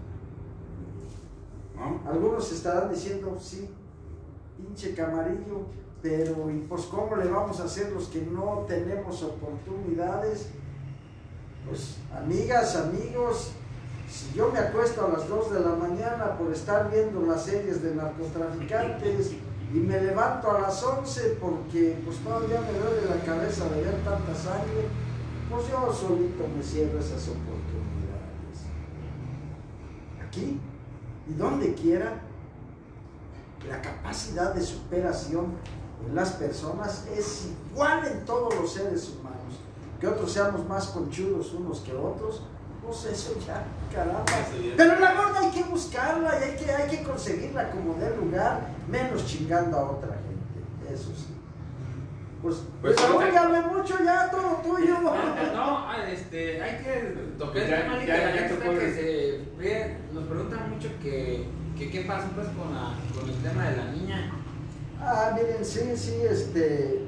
¿No? Algunos estarán diciendo, sí, pinche Camarillo, pero ¿y pues cómo le vamos a hacer los que no tenemos oportunidades? Pues amigas, amigos, si yo me acuesto a las dos de la mañana por estar viendo las series de narcotraficantes y me levanto a las once porque pues todavía me duele la cabeza de ver tanta sangre, pues yo solito me cierro esas oportunidades. Aquí y donde quiera, la capacidad de superación en las personas es igual en todos los seres humanos. Que otros seamos más conchudos unos que otros, pues eso ya, caramba. Pero la gorda hay que buscarla y hay que, hay que conseguirla como dé lugar, menos chingando a otra gente, eso sí. Pues, pues desarrollame mucho ya, todo tuyo. No, este, hay que tocar el tema de la gente que se ve, nos preguntan mucho que, que qué pasa pues con, la, con el tema de la niña. Ah, miren, sí, sí, este,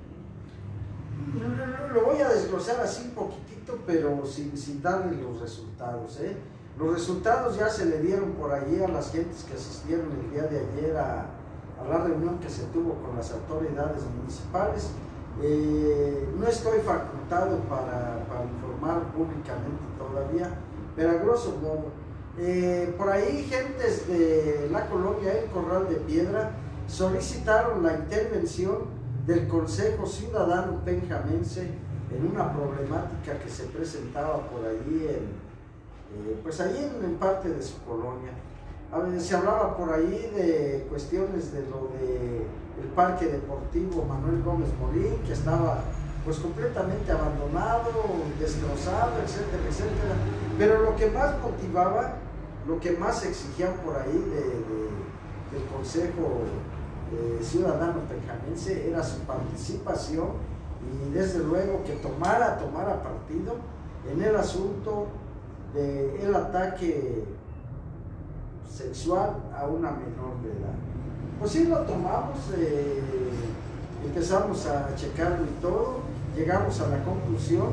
lo, lo voy a desglosar así un poquitito, pero sin, sin darle los resultados, ¿eh? Los resultados ya se le dieron por allí a las gentes que asistieron el día de ayer a, a la reunión que se tuvo con las autoridades municipales. Eh, no estoy facultado para, para informar públicamente todavía, pero a grosso modo, eh, por ahí gentes de la colonia El Corral de Piedra solicitaron la intervención del Consejo Ciudadano Penjamense en una problemática que se presentaba por allí en, eh, pues allí en, en parte de su colonia. A ver, se hablaba por ahí de cuestiones de lo de el parque deportivo Manuel Gómez Morín, que estaba pues completamente abandonado, destrozado, etcétera, etcétera. Pero lo que más motivaba, lo que más exigían por ahí de, de, del Consejo eh, Ciudadano Penjamense era su participación y desde luego que tomara, tomara partido en el asunto del ataque sexual a una menor de edad. Pues sí lo tomamos, eh, empezamos a checarlo y todo, llegamos a la conclusión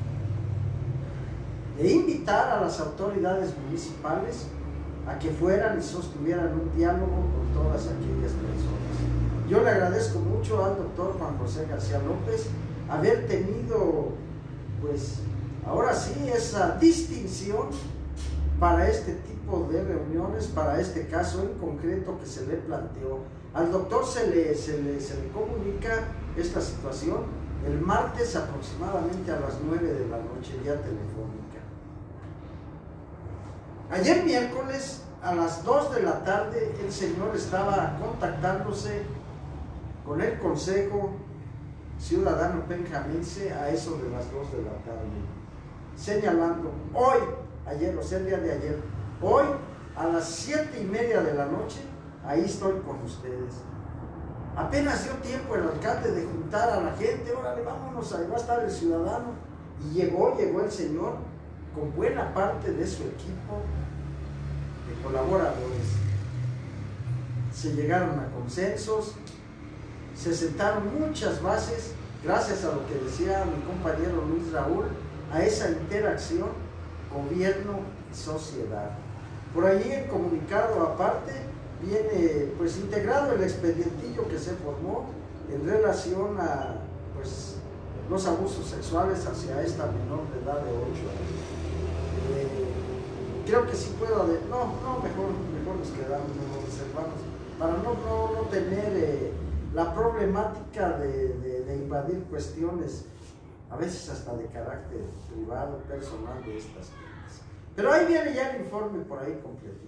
de invitar a las autoridades municipales a que fueran y sostuvieran un diálogo con todas aquellas personas. Yo le agradezco mucho al doctor Juan José García López haber tenido, pues, ahora sí, esa distinción para este tipo de reuniones, para este caso en concreto que se le planteó. Al doctor se le, se le, se le comunica esta situación el martes aproximadamente a las nueve de la noche, vía telefónica. Ayer miércoles a las dos de la tarde el señor estaba contactándose con el Consejo Ciudadano Penjamense a eso de las dos de la tarde, señalando hoy, ayer, o sea, el día de ayer, hoy a las siete y media de la noche, ahí estoy con ustedes. Apenas dio tiempo el alcalde de juntar a la gente, órale, vámonos, ahí va a estar el ciudadano. Y llegó, llegó el señor con buena parte de su equipo de colaboradores. Se llegaron a consensos, se sentaron muchas bases, gracias a lo que decía mi compañero Luis Raúl, a esa interacción gobierno y sociedad. Por allí el comunicado aparte viene pues integrado el expedientillo que se formó en relación a pues los abusos sexuales hacia esta menor de edad de ocho años. Eh, creo que sí puedo, de, no, no, mejor, mejor nos quedamos, nos reservamos, para no, no, no tener eh, la problemática de, de, de invadir cuestiones a veces hasta de carácter privado, personal de estas cosas. Pero ahí viene ya el informe por ahí completito.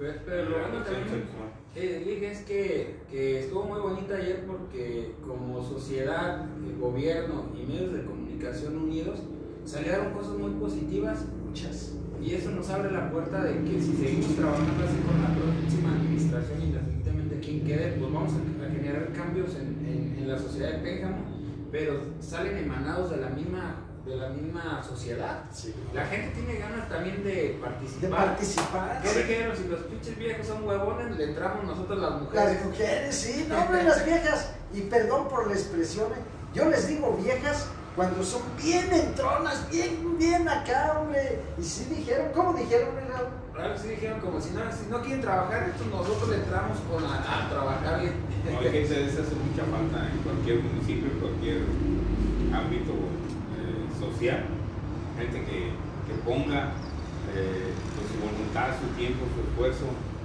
Pero, pero lo bueno también, eh, dije, es que, que estuvo muy bonita ayer porque como sociedad, el gobierno y medios de comunicación unidos salieron cosas muy positivas, muchas, y eso nos abre la puerta de que si seguimos trabajando así con la próxima administración, independientemente de quién quede, pues vamos a, a generar cambios en, en, en la sociedad de Pénjamo, pero salen emanados de la misma de la misma sociedad. Sí. La gente tiene ganas también de participar. De participar. ¿Qué dijeron? Si los pinches viejos son huevones, le entramos nosotros las mujeres. Las mujeres, sí, no, hombre, las viejas, y perdón por la expresión, yo les digo viejas cuando son bien entronas, bien, bien acá, hombre, y sí dijeron, ¿cómo dijeron, Raúl? Claro, sí dijeron como si no, si no quieren trabajar, esto nosotros le entramos con a, a trabajar bien. No, hay gente de esas hace mucha falta en cualquier municipio, en cualquier ámbito social, gente que, que ponga eh, pues, su voluntad, su tiempo, su esfuerzo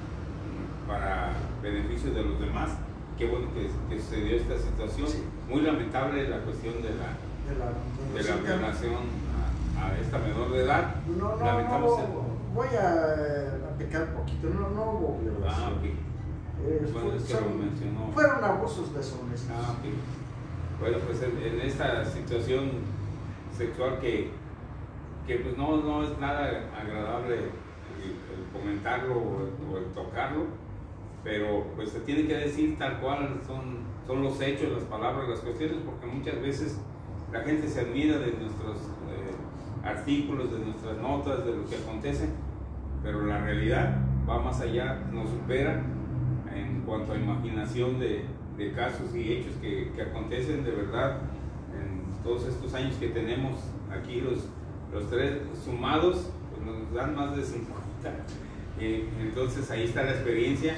para beneficio de los demás. Qué bueno que, que sucedió esta situación. Sí. Muy lamentable la cuestión de la, de la, de la violación a, a esta menor de edad. No, no, no, voy a, a pecar un poquito, no, no hubo violación. Ah, okay. eh, bueno, fue, es que son, lo mencionó. Fueron abusos deshonestos. Ah, okay. Bueno, pues en, en esta situación sexual que, que pues no, no es nada agradable el, el comentarlo o, o el tocarlo, pero pues se tiene que decir tal cual son, son los hechos, las palabras, las cuestiones, porque muchas veces la gente se admira de nuestros eh, artículos, de nuestras notas, de lo que acontece, pero la realidad va más allá, nos supera en cuanto a imaginación de, de casos y hechos que, que acontecen de verdad. Todos estos años que tenemos aquí, los, los tres sumados, pues nos dan más de cincuenta. Eh, entonces ahí está la experiencia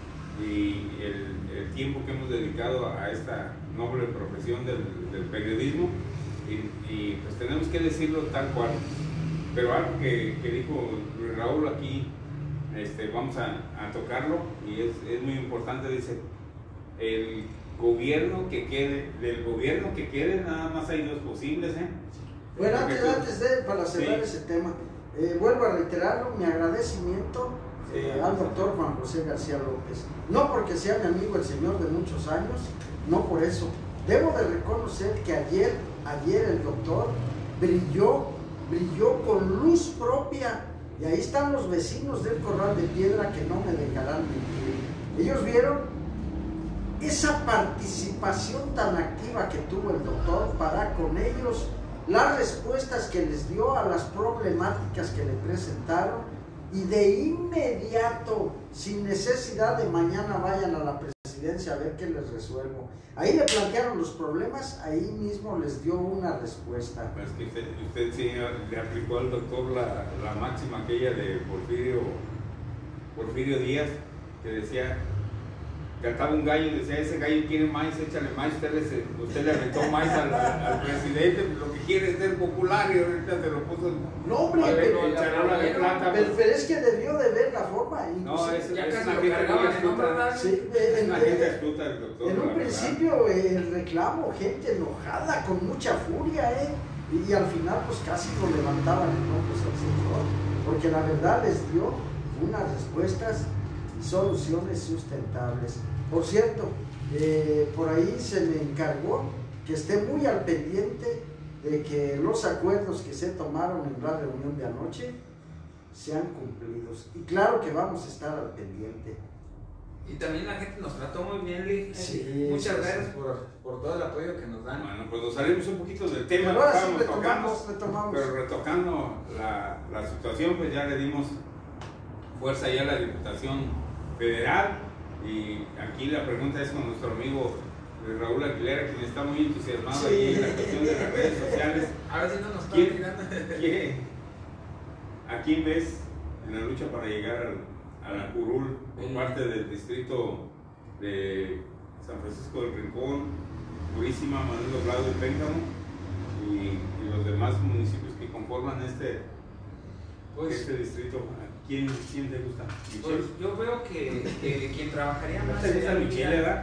y el, el tiempo que hemos dedicado a esta noble profesión del, del periodismo. Y, y pues tenemos que decirlo tal cual. Pero algo que, que dijo Raúl aquí, este, vamos a, a tocarlo y es, es muy importante, dice, el gobierno que quede, del gobierno que quede nada más hay dos posibles, ¿eh? Bueno, antes, antes de, para cerrar sí. ese tema, eh, vuelvo a reiterarlo, mi agradecimiento sí, eh, al doctor Juan José García López, no porque sea mi amigo el señor de muchos años, no por eso, debo de reconocer que ayer, ayer el doctor brilló, brilló con luz propia, y ahí están los vecinos del Corral de Piedra que no me dejarán mentir, ellos vieron esa participación tan activa que tuvo el doctor para con ellos, las respuestas que les dio a las problemáticas que le presentaron y de inmediato, sin necesidad de mañana vayan a la presidencia a ver qué les resuelvo. Ahí le plantearon los problemas, ahí mismo les dio una respuesta. Es que usted, usted sí le aplicó al doctor la, la máxima aquella de Porfirio, Porfirio Díaz, que decía, cantaba un gallo y decía, ese gallo quiere maíz, échale maíz, usted le, usted le aventó maíz al, al presidente, lo que quiere es ser popular y ahorita se lo puso. No, hombre, pero, no, charola de plata, pero, pero es que debió de ver la forma. No, es, ya es casi una lo gente muy cargaban, astuta. Sí, es en, una gente astuta el doctor. En un principio eh, el reclamo, gente enojada, con mucha furia, ¿eh? Y, y al final pues casi lo levantaban en hombros al señor, porque la verdad les dio unas respuestas y soluciones sustentables. Por cierto, eh, por ahí se me encargó que esté muy al pendiente de que los acuerdos que se tomaron en la reunión de anoche sean cumplidos. Y claro que vamos a estar al pendiente. Y también la gente nos trató muy bien, Lee. Sí, muchas sí, gracias sí. Por, por todo el apoyo que nos dan. Bueno, pues nos salimos un poquito del tema, Pero ahora sí estábamos retomamos, tocando, retomamos. pero retocando la, la situación, pues ya le dimos fuerza ya a la Diputación Federal. Y aquí la pregunta es con nuestro amigo Raúl Aguilera, quien está muy entusiasmado sí. ahí en la cuestión de las redes sociales. A ver si no nos están ¿Quién, tirando. ¿quién, ¿A quién ves en la lucha para llegar al, a la curul por sí. parte del distrito de San Francisco del Rincón, Purísima, Manuel Doblado y Pénjamo y, y los demás municipios que conforman este, pues, este distrito? ¿Quién, ¿Quién te gusta? Pues yo veo que, que quien trabajaría ¿No más te gusta sería Michelle, verdad?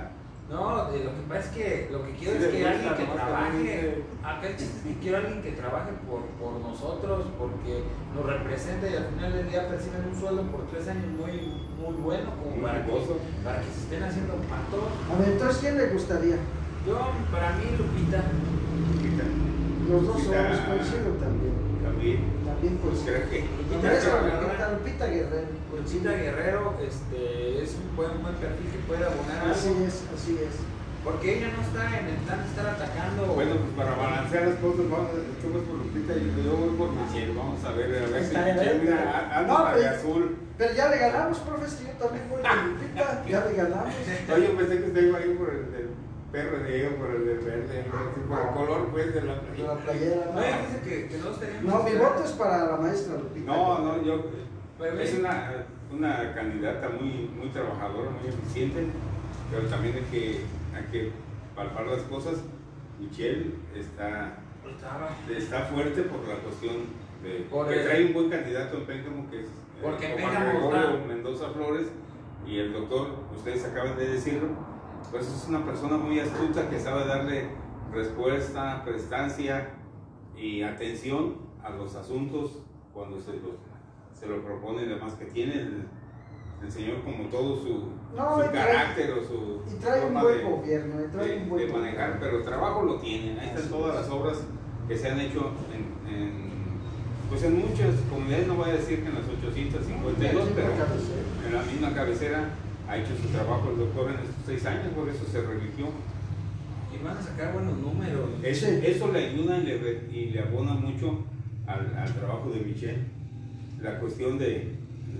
No, de lo que pasa es que lo que quiero Sí, es que gusta, alguien que nomás trabaje, también, acá el chiste es que quiero alguien que trabaje por, por nosotros, porque nos representa y al final del día perciben un sueldo por tres años muy, muy bueno, como Muy para que, jugoso. para que se estén haciendo patos. A ver, entonces, ¿quién le gustaría? Yo, para mí, Lupita, Lupita. Los dos Lupita, somos, coincido también. También. También Pues coincido. creo que. Lupita, Lupita, Lupita, Lupita Guerrero. Lupita Guerrero, este, es un buen, buen perfil que puede abonar Así algo, es, así es. porque ella no está en el plan de estar atacando. Bueno, pues para balancear las cosas, vamos, tú vas por Lupita y yo voy por Michelle. Vamos a ver, a ver si Está bien, Michelle, pero- mira, anda no, de pero- azul. Pero ya le ganamos, profe, es que yo también voy con Lupita, ya le ganamos. No, yo pensé que usted iba a ir por el del perro de Diego, por el del verde, por el color pues de la De la playera, No, ella dice que, que no estaríamos. no. No, mi voto es para la maestra Lupita. No, no, yo. Pero Es ve- una, una candidata muy, muy trabajadora, muy eficiente, pero también hay que, hay que palpar las cosas. Michelle está, Estaba. está fuerte por la cuestión de Por que el- trae un buen candidato en Pénjamo, que es eh, Porque en Omar Pénjamo Gregorio está- Mendoza Flores, y el doctor, ustedes acaban de decirlo, pues es una persona muy astuta que sabe darle respuesta, prestancia y atención a los asuntos cuando se los se lo propone, además que tiene el, el señor como todo su, No, su y trae- carácter o su Y trae un forma buen de, gobierno, y trae de- un buen de manejar, gobierno. pero trabajo lo tiene. Ahí están Así todas es. las obras que se han hecho en, en, pues en muchas comunidades, no voy a decir que en las ochocientas cincuenta y dos, Aquí en la pero cabecera. en la misma cabecera ha hecho su trabajo el doctor en estos seis años, por eso se religió. Y van a sacar buenos números. Eso, Sí. eso le ayuda y le, re- y le abona mucho al, al trabajo de Michelle. La cuestión de,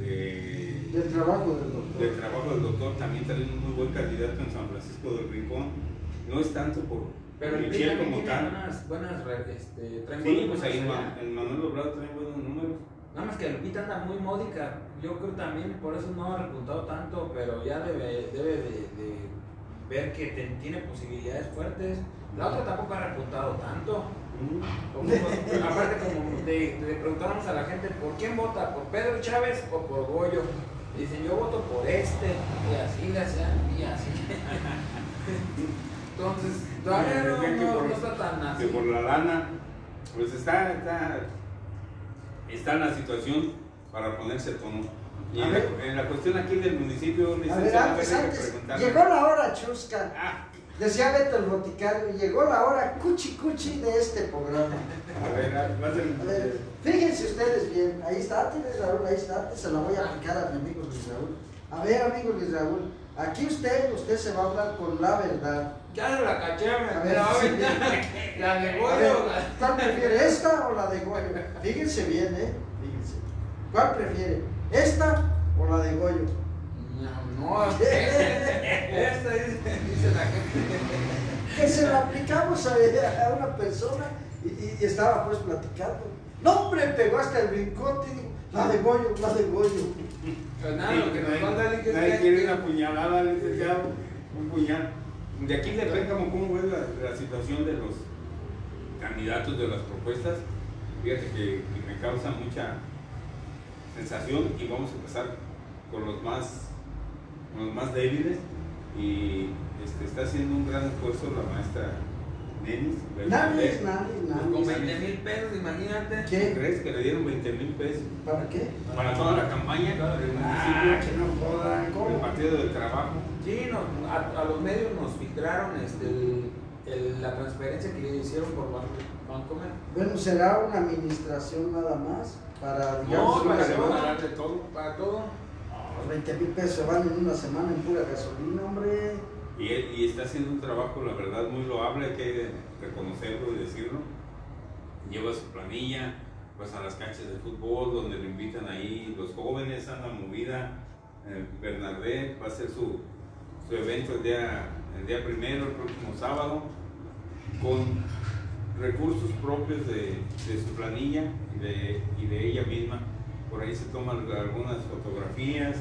de- Del trabajo del doctor. del trabajo del doctor, también trae un muy buen candidato en San Francisco del Rincón. No es tanto por Pero el Michelle P como tiene tal. buenas, buenas, re- este, traen Sí, buenos pues ahí números Ma- allá. en Manuel Obrado trae buenos números. Nada más que Lupita anda muy módica. Yo creo también por eso no ha repuntado tanto, pero ya debe, debe de, de ver que te- tiene posibilidades fuertes. La otra tampoco ha repuntado tanto. Como- aparte, como le, le preguntábamos a la gente, ¿por quién vota? ¿Por Pedro Chávez o por Goyo? Dicen, yo voto por este, y así le hacían, y así. Entonces, todavía no, Decían que no- por- no está tan que así. por la lana, pues está, está, está en la situación para ponerse el tono. Y A en, ver. la, en la cuestión aquí del municipio, A ver, licenciado, antes, habría que antes, preguntarle- llegó la hora chusca. Ah, Decía Beto el boticario, llegó la hora cuchi cuchi de este programa. a ver, ah, va a ser- A ver, fíjense ustedes bien, ahí está, tienes Raúl, ahí está, se la voy a aplicar a mi amigo Luis Raúl. A ver, amigo Luis Raúl, aquí usted, usted se va a hablar con la verdad. Ya no la caché, me A ver, la sí. La de A ver, Goyo, la- ¿cuál prefiere, esta o la de Goyo? Fíjense bien, ¿eh? Fíjense. ¿Cuál prefiere, esta o la de Goyo? No, no, esta dice, dice la gente. Que se la aplicamos a, a una persona y, y estaba pues platicando. No, hombre, pegó hasta el brincote y dijo, la de Goyo, la de Goyo. Pues nada, lo que nos falta es que Nadie quiere una puñalada, licenciado, un puñal. De aquí de Pénjamo, ¿cómo ves la, la situación de los candidatos de las propuestas? Fíjate que, que me causa mucha sensación y vamos a empezar con los más, con los más débiles y este, está haciendo un gran esfuerzo la maestra Nenis. Nadie, nadie, Con nadie. veinte mil pesos, imagínate. ¿Qué? ¿Crees que le dieron veinte mil pesos ¿Para qué? para toda la campaña del Ah, municipio? que no jodan, El ¿cómo? partido del trabajo. Sí, no, a, a los medios nos filtraron este, el- el- la transferencia que le hicieron por Ban- Bancomer. Bueno, será una administración nada más para, No, digamos, para se todo. van a dar de todo. Para todo. los veinte mil pesos se van en una semana en pura gasolina, hombre. Y, él- y está haciendo un trabajo, la verdad, muy loable, hay que reconocerlo y decirlo. Lleva su planilla, pues a las canchas de fútbol, donde lo invitan ahí los jóvenes, anda movida. Eh, Bernardet va a hacer su, su evento el día, el día primero, el próximo sábado, con recursos propios de, de su planilla y de, y de ella misma. Por ahí se toman algunas fotografías,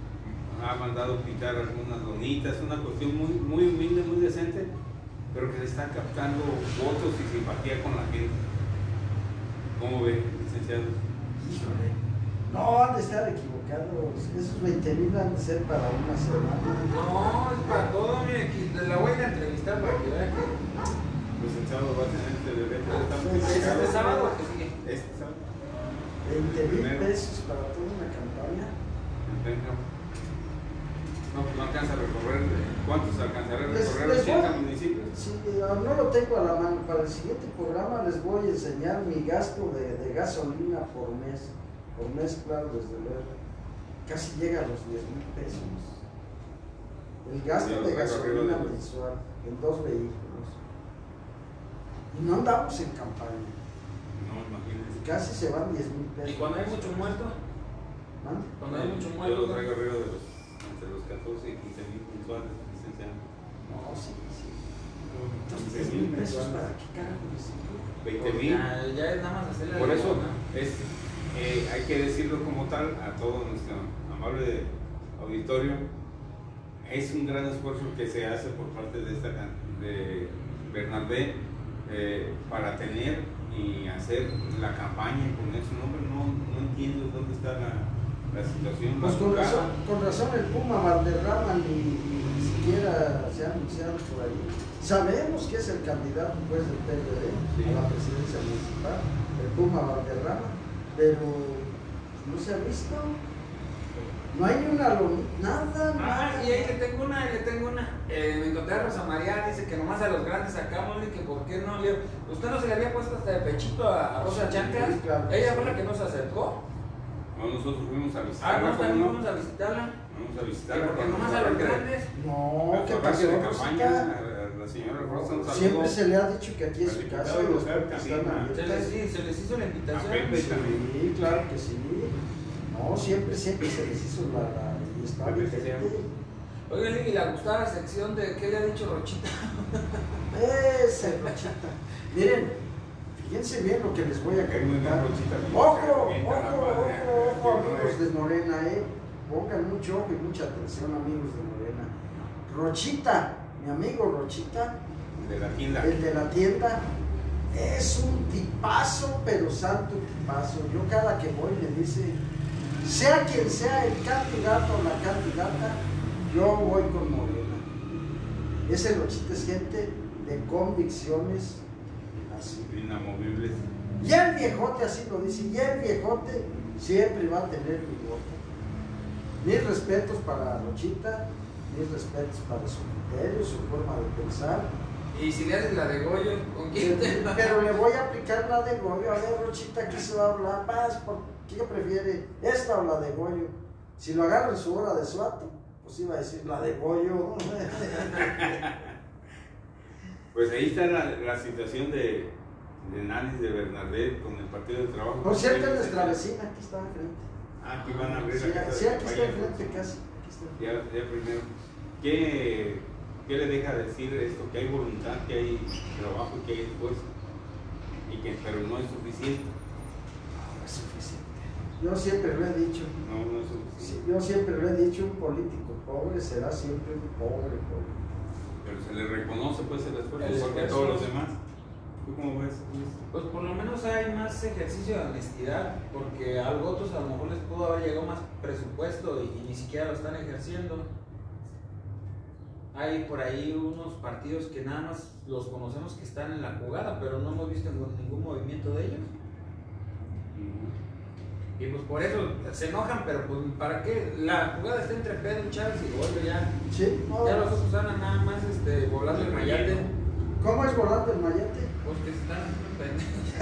ha mandado pintar algunas donitas, una cuestión muy, muy humilde, muy decente, pero que le está captando votos y simpatía con la gente. ¿Cómo ve, licenciado? Híjole. No, han de estar equivocados. Esos veinte mil han de ser para una semana. No, es para todo, mire, aquí la voy a entrevistar para que vea que. Pues el sábado va a tener este evento de tan Este sábado que sigue. Este sábado. veinte mil pesos para toda una campaña. Venga. No, no alcanza a recorrer. ¿Cuántos alcanzará a Les- recorrer les los ochenta voy- municipios? Sí, no lo tengo a la mano. Para el siguiente programa les voy a enseñar mi gasto de, de gasolina por mes. Por mes, claro, desde luego. Casi llega a los diez mil pesos. El gasto Ya de los gasolina recorridos de los- mensual en dos vehículos. Y no andamos en campaña. No, imagínense. Casi se van diez mil pesos. Y cuando hay mucho muerto, ¿Mande? cuando hay mucho Yo lo muerto. traigo arriba de los, entre los catorce y quince mil mensuales, licenciado. No, sí, sí. quince diez mil mil pesos mensuales. para qué carajo les sirve? veinte Pues mil. ya, ya es nada más hacerle Por la eso ¿no? es, eh, hay que decirlo como tal a todo nuestro amable auditorio. Es un gran esfuerzo que se hace por parte de esta can- de Bernabé eh, para tener y hacer la campaña y poner su nombre. No, no entiendo dónde está la, la situación. Pues la con jugada. razón, con razón el Puma Valderrama ni, ni siquiera se ha anunciado por ahí. Sabemos que es el candidato pues del P R D Sí. a la presidencia municipal, el Puma Valderrama, pero no se ha visto. No hay ni una lomita, nada, Ah, nada. y ahí le tengo una, le tengo una. Eh, me encontré a Rosa María, dice que nomás a los grandes sacamos y que por qué no le. ¿Usted no se le había puesto hasta de pechito a, a Rosa Chancas? Sí, claro. Ella fue la que nos acercó. No, nosotros fuimos a Ah, visitarla. no, ¿cómo también no? fuimos a visitarla. Vamos a Que visitarla. porque cuando nomás nos a los arranque- grandes. No, a su ¿qué arranque pasó, de campaña, Rosita? a la señora Rosa, un saludo. Siempre se le ha dicho que aquí es su Al casa diputado y los local puertas también, están a- Se abiertas. les, sí, se les hizo la invitación. A Pepe también. Sí, claro que sí. No, siempre, siempre se les hizo la, la y está Pepe, vigente. ¿qué se llama? Oigan, y la gustada sección de qué le ha dicho Rochita. Ese Rochita. Miren, fíjense bien lo que les voy a Que muy comentar. bien, Rochita, bien, Ojo, se ojo, revienta la ojo, madre, ojo, que no amigos es- de Morena, eh. Pongan mucho ojo y mucha atención, amigos de Morena. Rochita, mi amigo Rochita, de la tienda. el de la tienda, es un tipazo, pero santo tipazo. Yo cada que voy me dice, sea quien sea el candidato o la candidata, yo voy con Morena. Ese Rochita es gente de convicciones así. Inamovibles. Y el viejote así lo dice, y el viejote siempre va a tener mi voto. Mis respetos para Rochita, mis respetos para su criterio, su forma de pensar. Y si le haces la de Goyo, ¿con quién te va? Pero le voy a aplicar la de Goyo. A ver, Rochita, aquí se va a hablar más. ¿Por qué prefiere esta o la de Goyo? Si lo agarra en su hora de suato, pues iba a decir la de Goyo. Pues ahí está la, la situación de, de Nanis de Bernabé con el Partido de Trabajo. Por cierto, es nuestra vecina, aquí está enfrente. Ah, aquí van a abrir Sí, la casa sí, de aquí está campaña. enfrente casi. Aquí está. Ya, ya primero. ¿Qué, ¿Qué le deja decir esto? Que hay voluntad, que hay trabajo, que hay esfuerzo, y que, pero no es suficiente. No es suficiente. Yo siempre lo he dicho. No, no es Sí, suficiente. yo siempre lo he dicho, un político pobre será siempre un pobre político. Pero se le reconoce pues el esfuerzo, El igual que a esfuerzo. todos los demás. ¿Tú cómo ves, Luis? Pues por lo menos hay más ejercicio de honestidad, porque a otros a lo mejor les pudo haber llegado más presupuesto y, y ni siquiera lo están ejerciendo. Hay por ahí unos partidos que nada más los conocemos que están en la jugada, pero no hemos visto ningún, ningún movimiento de ellos. Y pues por eso se enojan, pero pues ¿para qué? La jugada está entre Pedro Chávez y Goyo, ya, Sí, no, ya los otros andan nada más este, volando el mayate. ¿cómo es volando el mayate? Pues que se están haciendo pendejos.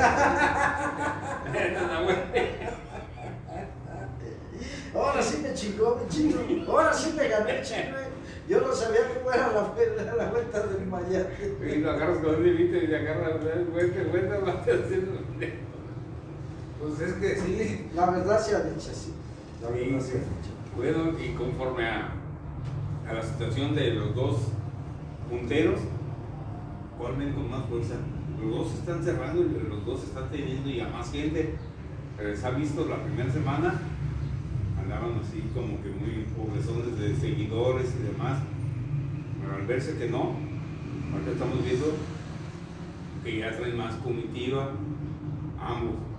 Ahora sí me chingó, me chingó. Ahora sí me gané el chingo. Yo no sabía cómo era la, la vuelta del mayate. Y lo agarras con un hilito y te agarras, vuelta, vuelta, vas haciendo. Pues es que sí. La verdad se ha dicho así. La Sí, verdad se ha sí. dicho. Bueno, y conforme a, a la situación de los dos punteros, ¿cuál ven con más fuerza? Los dos se están cerrando y los dos están teniendo y a más gente. Eh, se ha visto la primera semana, andaban así como que muy pobrezones de seguidores y demás, pero al verse que no, ahorita estamos viendo que ya traen más comitiva ambos.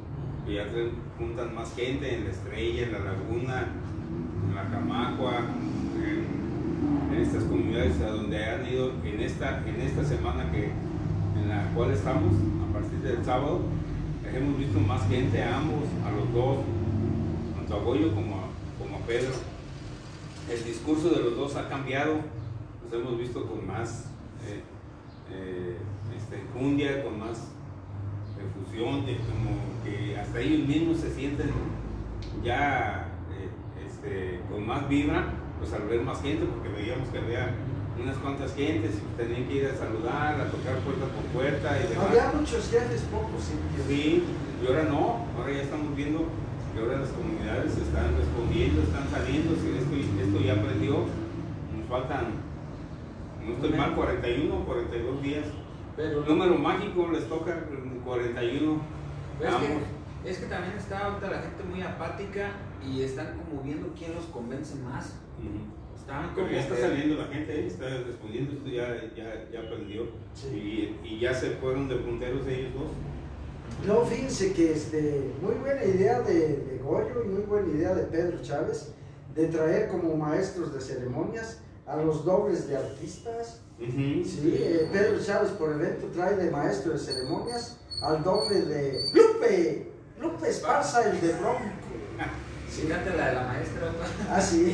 que ya juntan más gente en la Estrella, en la Laguna, en la Camacua, en, en estas comunidades a donde han ido en esta, en esta semana que, en la cual estamos, a partir del sábado. Hemos visto más gente a ambos, a los dos, tanto a Goyo como a, como a Pedro. El discurso de los dos ha cambiado, los hemos visto con más eh, eh, este, enjundia, con más efusión, de como que hasta ellos mismos se sienten ya eh, este, con más vibra, pues al ver más gente, porque veíamos que había unas cuantas gentes y tenían que ir a saludar, a tocar puerta por puerta y demás. Había muchos jefes, pocos sí. Sí, y ahora no, ahora ya estamos viendo que ahora las comunidades están respondiendo, están saliendo, si esto, esto ya aprendió, nos faltan, no estoy mal, cuarenta y uno, cuarenta y dos días. Pero el número mágico les toca cuarenta y uno. Es que, es que también está ahorita la gente muy apática y están como viendo quién los convence más. Uh-huh. Están Pero como ya está que... saliendo la gente, está respondiendo, esto ya, ya, ya aprendió. Sí. Y, y ya se fueron de punteros ellos dos. No, fíjense que este, muy buena idea de, de Goyo y muy buena idea de Pedro Chávez de traer como maestros de ceremonias a los dobles de artistas. Uh-huh. Sí, eh, Pedro Chávez por evento trae de maestro de ceremonias al doble de Lupe, Lupe Esparza, el de Bronco. Sí, canta la de la maestra. Ah, sí.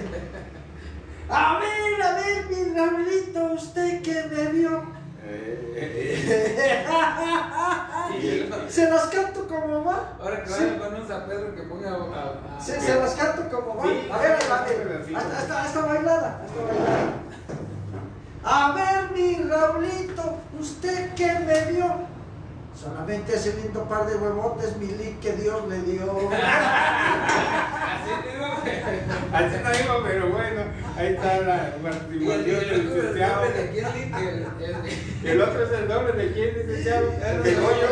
A ver, a ver, mi Raulito, usted que me vio. Eh, eh, Sí, Se las canto como va. ahora que Sí. vayan con a Pedro que ponga a, a- Se, se las canto como va. Sí. A ver, a ver, hasta, hasta, hasta bailada, hasta bailada. A ver, mi Raulito, usted que me vio. Solamente ese lindo par de huevotes, mi lic que Dios me dio. Así digo, así no iba, pero bueno, ahí está la y el, participación y el del otro es el licenciado. nombre de quién dice que el, el, El otro es el doble de quién, licenciado. el- De Goyo.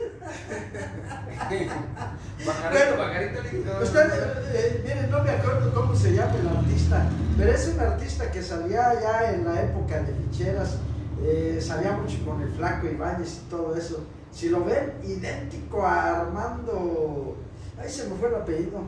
Bajarito, bajarito, listo. Usted, eh, miren, no me acuerdo cómo se llama el artista, pero es un artista que salía ya en la época de ficheras, eh, salía mucho con el Flaco Ibáñez y todo eso. Si lo ven, idéntico a Armando, ahí se me fue el apellido,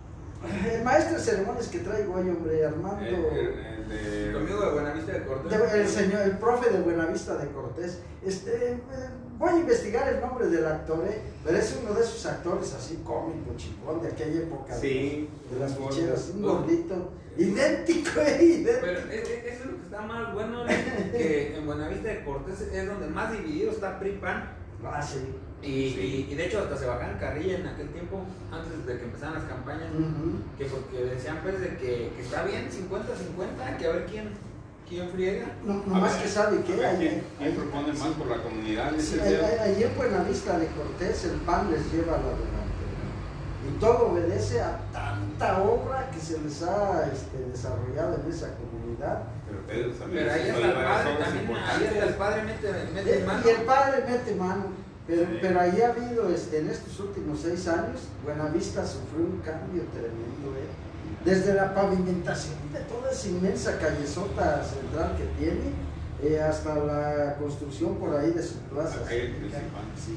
el maestro de ceremonias que traigo hoy, hombre, Armando, El, el, el de... Conmigo de Buenavista de Cortés. de- el señor, el profe de Buenavista de Cortés. Este, eh, voy a investigar el nombre del actor, eh, pero es uno de esos actores así cómico, chingón de aquella época. Sí, De las un ficheras, un gordo. gordito, idéntico, eh, idéntico. Pero es- es- eso es lo que está más bueno, que en Buenavista de Cortés es donde más dividido está P R I P A N. Ah, sí. Y, Sí. y, y de hecho hasta se bajaron carrilla en aquel tiempo, antes de que empezaran las campañas, Ujú. que porque decían pues de que, que está bien cincuenta cincuenta, que a ver quién, quién friega. No, nomás que sabe que A ver, hay, ¿quién, quién propone más por la comunidad? sí, Ese hay- es el- hay- ahí en Buenavista de Cortés el P A N les lleva la delantera. Y todo obedece a tanta obra que se les ha este, desarrollado en esa comunidad. Pero Pedro también. Pero ahí hizo hasta el varias padre obras también, ahí importantes. hasta el padre mete, mete Y, mano. y el padre mete mano. Pero, Sí. pero ahí ha habido, este, en estos últimos seis años, Buenavista sufrió un cambio tremendo, ¿eh? Desde la pavimentación de toda esa inmensa callezota central que tiene, eh, hasta la construcción por ahí de su plaza. La calle principal. Sí.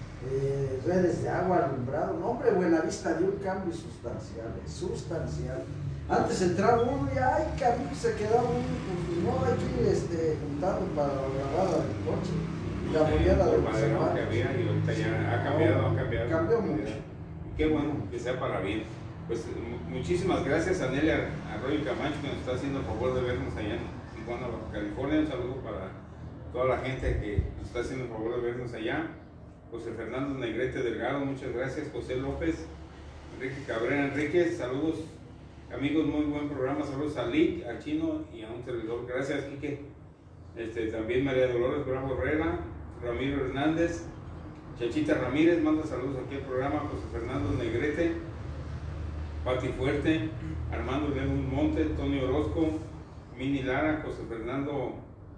Eh, redes de agua, alumbrado. No, hombre, Buenavista dio un cambio sustancial, eh, sustancial. Antes entraba uno y ay, cabrón, se quedaba uno, pues no hay que ir este, juntando para la grabada del coche. La moneda de Por los madero que hermanos. había y ahorita ya ha cambiado, ha cambiado. Cambió mucho. Qué bueno que sea para bien. Pues mu- muchísimas gracias a Nelia Arroyo Camacho que nos está haciendo el favor de vernos allá en Tijuana, Baja California. Un saludo para toda la gente que nos está haciendo el favor de vernos allá. José Fernando Negrete Delgado, muchas gracias. José López, Enrique Cabrera Enrique, saludos amigos, muy buen programa. Saludos a Lick, al Chino y a un servidor. Gracias, Quique. Este, también María Dolores Bravo Herrera, Ramiro Hernández, Chachita Ramírez, manda saludos aquí al programa. José Fernando Negrete, Pati Fuerte, Armando León Monte, Tony Orozco, Mini Lara, José Fernando,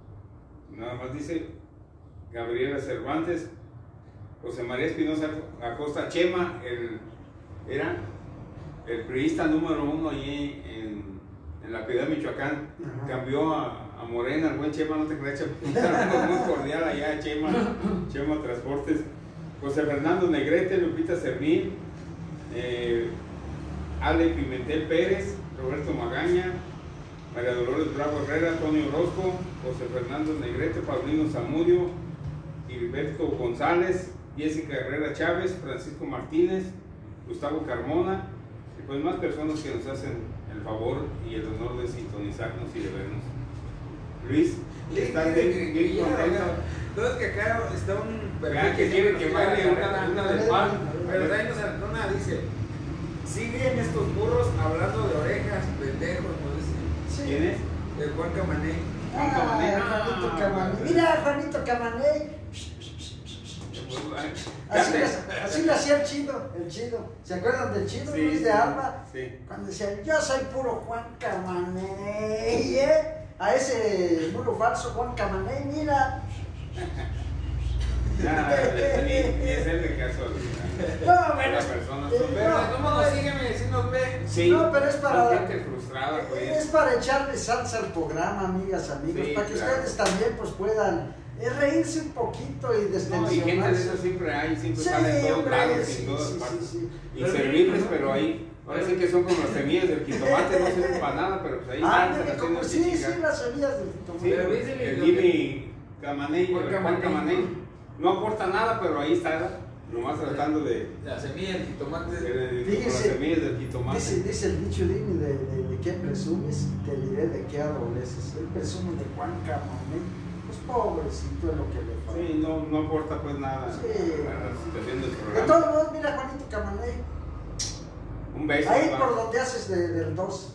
nada más dice, Gabriela Cervantes, José María Espinosa Acosta, Chema, el, era el priista número uno allí en, en la Piedad, Michoacán. Ajá. Cambió a, a Morena, el buen Chema, no te creas, Chema, muy cordial allá, Chema, Chema Transportes. José Fernando Negrete, Lupita Servín, eh, Ale Pimentel Pérez, Roberto Magaña, María Dolores Bravo Herrera, Antonio Orozco, José Fernando Negrete, Paulino Zamudio, Gilberto González, Jessica Herrera Chávez, Francisco Martínez, Gustavo Carmona, y pues más personas que nos hacen el favor y el honor de sintonizarnos y de vernos. Luis, ¿estás bien, bien contento? No, es que acá está un perfil que quiere que baile una, una de pan. Pero de ahí nos Antona dice, siguen estos burros hablando de orejas, pendejos, ¿no dice? Sí. ¿Quién es? El Juan Camané. Juan Camané. Ah, Juanito Camané. Mira, Juanito Camané. Así, le- así le hacía el chido, el chido. ¿Se acuerdan del chido, Sí, Luis de sí, Alba? sí. Cuando decía, yo soy puro Juan Camané, ¿eh? A ese muro falso Juan Camané, mira. Ya, ni, ni es el de caso No, a bueno, las personas. eh, Son- Pero no, ¿cómo nos sígueme si nos ve? Sí, no, pero es para- son gente frustrada, Es pues. para echarle salsa al programa, amigas, amigos, Sí, para que claro. ustedes también pues puedan eh, reírse un poquito y No, y destensionarse. gente de esas siempre hay, siempre Sí, salen en todos hombre, lados, sí, en todas sí, partes. sí, sí. Inservibles, pero ahí. Ahora sí que son como las semillas del jitomate, no sirven para nada, pero pues ahí Ah, están, se las como, tienen que sí, chingar. sí, las semillas del jitomate. Sí, Pero dice el lo Jimmy Camané, Juan el Juan Camané. Camané, no aporta nada, pero ahí está, nomás tratando de, La semilla, el jitomate. de, de- de- con las Fíjese, semillas del jitomate. Dice, dice el dicho Dini de, de, de qué presumes, te diré de qué adoleces. Él presume de Juan Camané. Pues pobrecito es lo que le falta. Sí, no, no aporta pues nada Sí. a la situación del De programa. todos modos, mira Juanito Camané, Un beso. ahí papá. por donde haces de- del dos.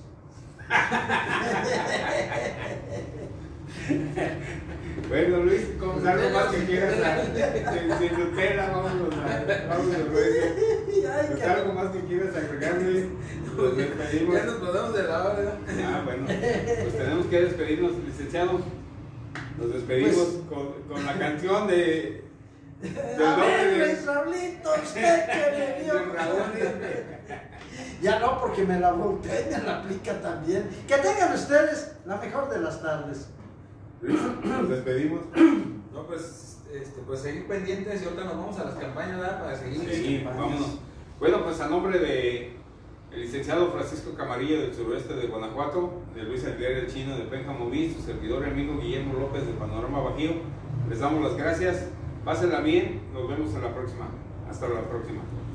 Bueno, Luis, Con pues algo Nutella, más que sin quieras, Nutella. a- sin, sin Nutella, vámonos a, vámonos a Luis. Ay, Pues qué- algo más que quieras agregar, Luis. Nos despedimos. Ya nos podemos de la hora. Ah, bueno, pues tenemos que despedirnos, licenciado. Nos despedimos Pues- con, con la canción de. del A nombre ver, de- Luis Raulito, usted que me dio. de Raúl. Ya no, porque me la volteé, me la aplica también. Que tengan ustedes la mejor de las tardes. Luis, nos despedimos. No, pues, este, pues seguir pendientes y ahorita nos vamos a las campañas, ¿verdad? Para seguir. Sí, vámonos. Bueno, pues a nombre de el licenciado Francisco Camarillo del suroeste de Guanajuato, de Luis Aguilera el Chino de Pénjamo Beach, su servidor y amigo Guillermo López de Panorama Bajío, les damos las gracias. Pásenla bien, nos vemos en la próxima. Hasta la próxima.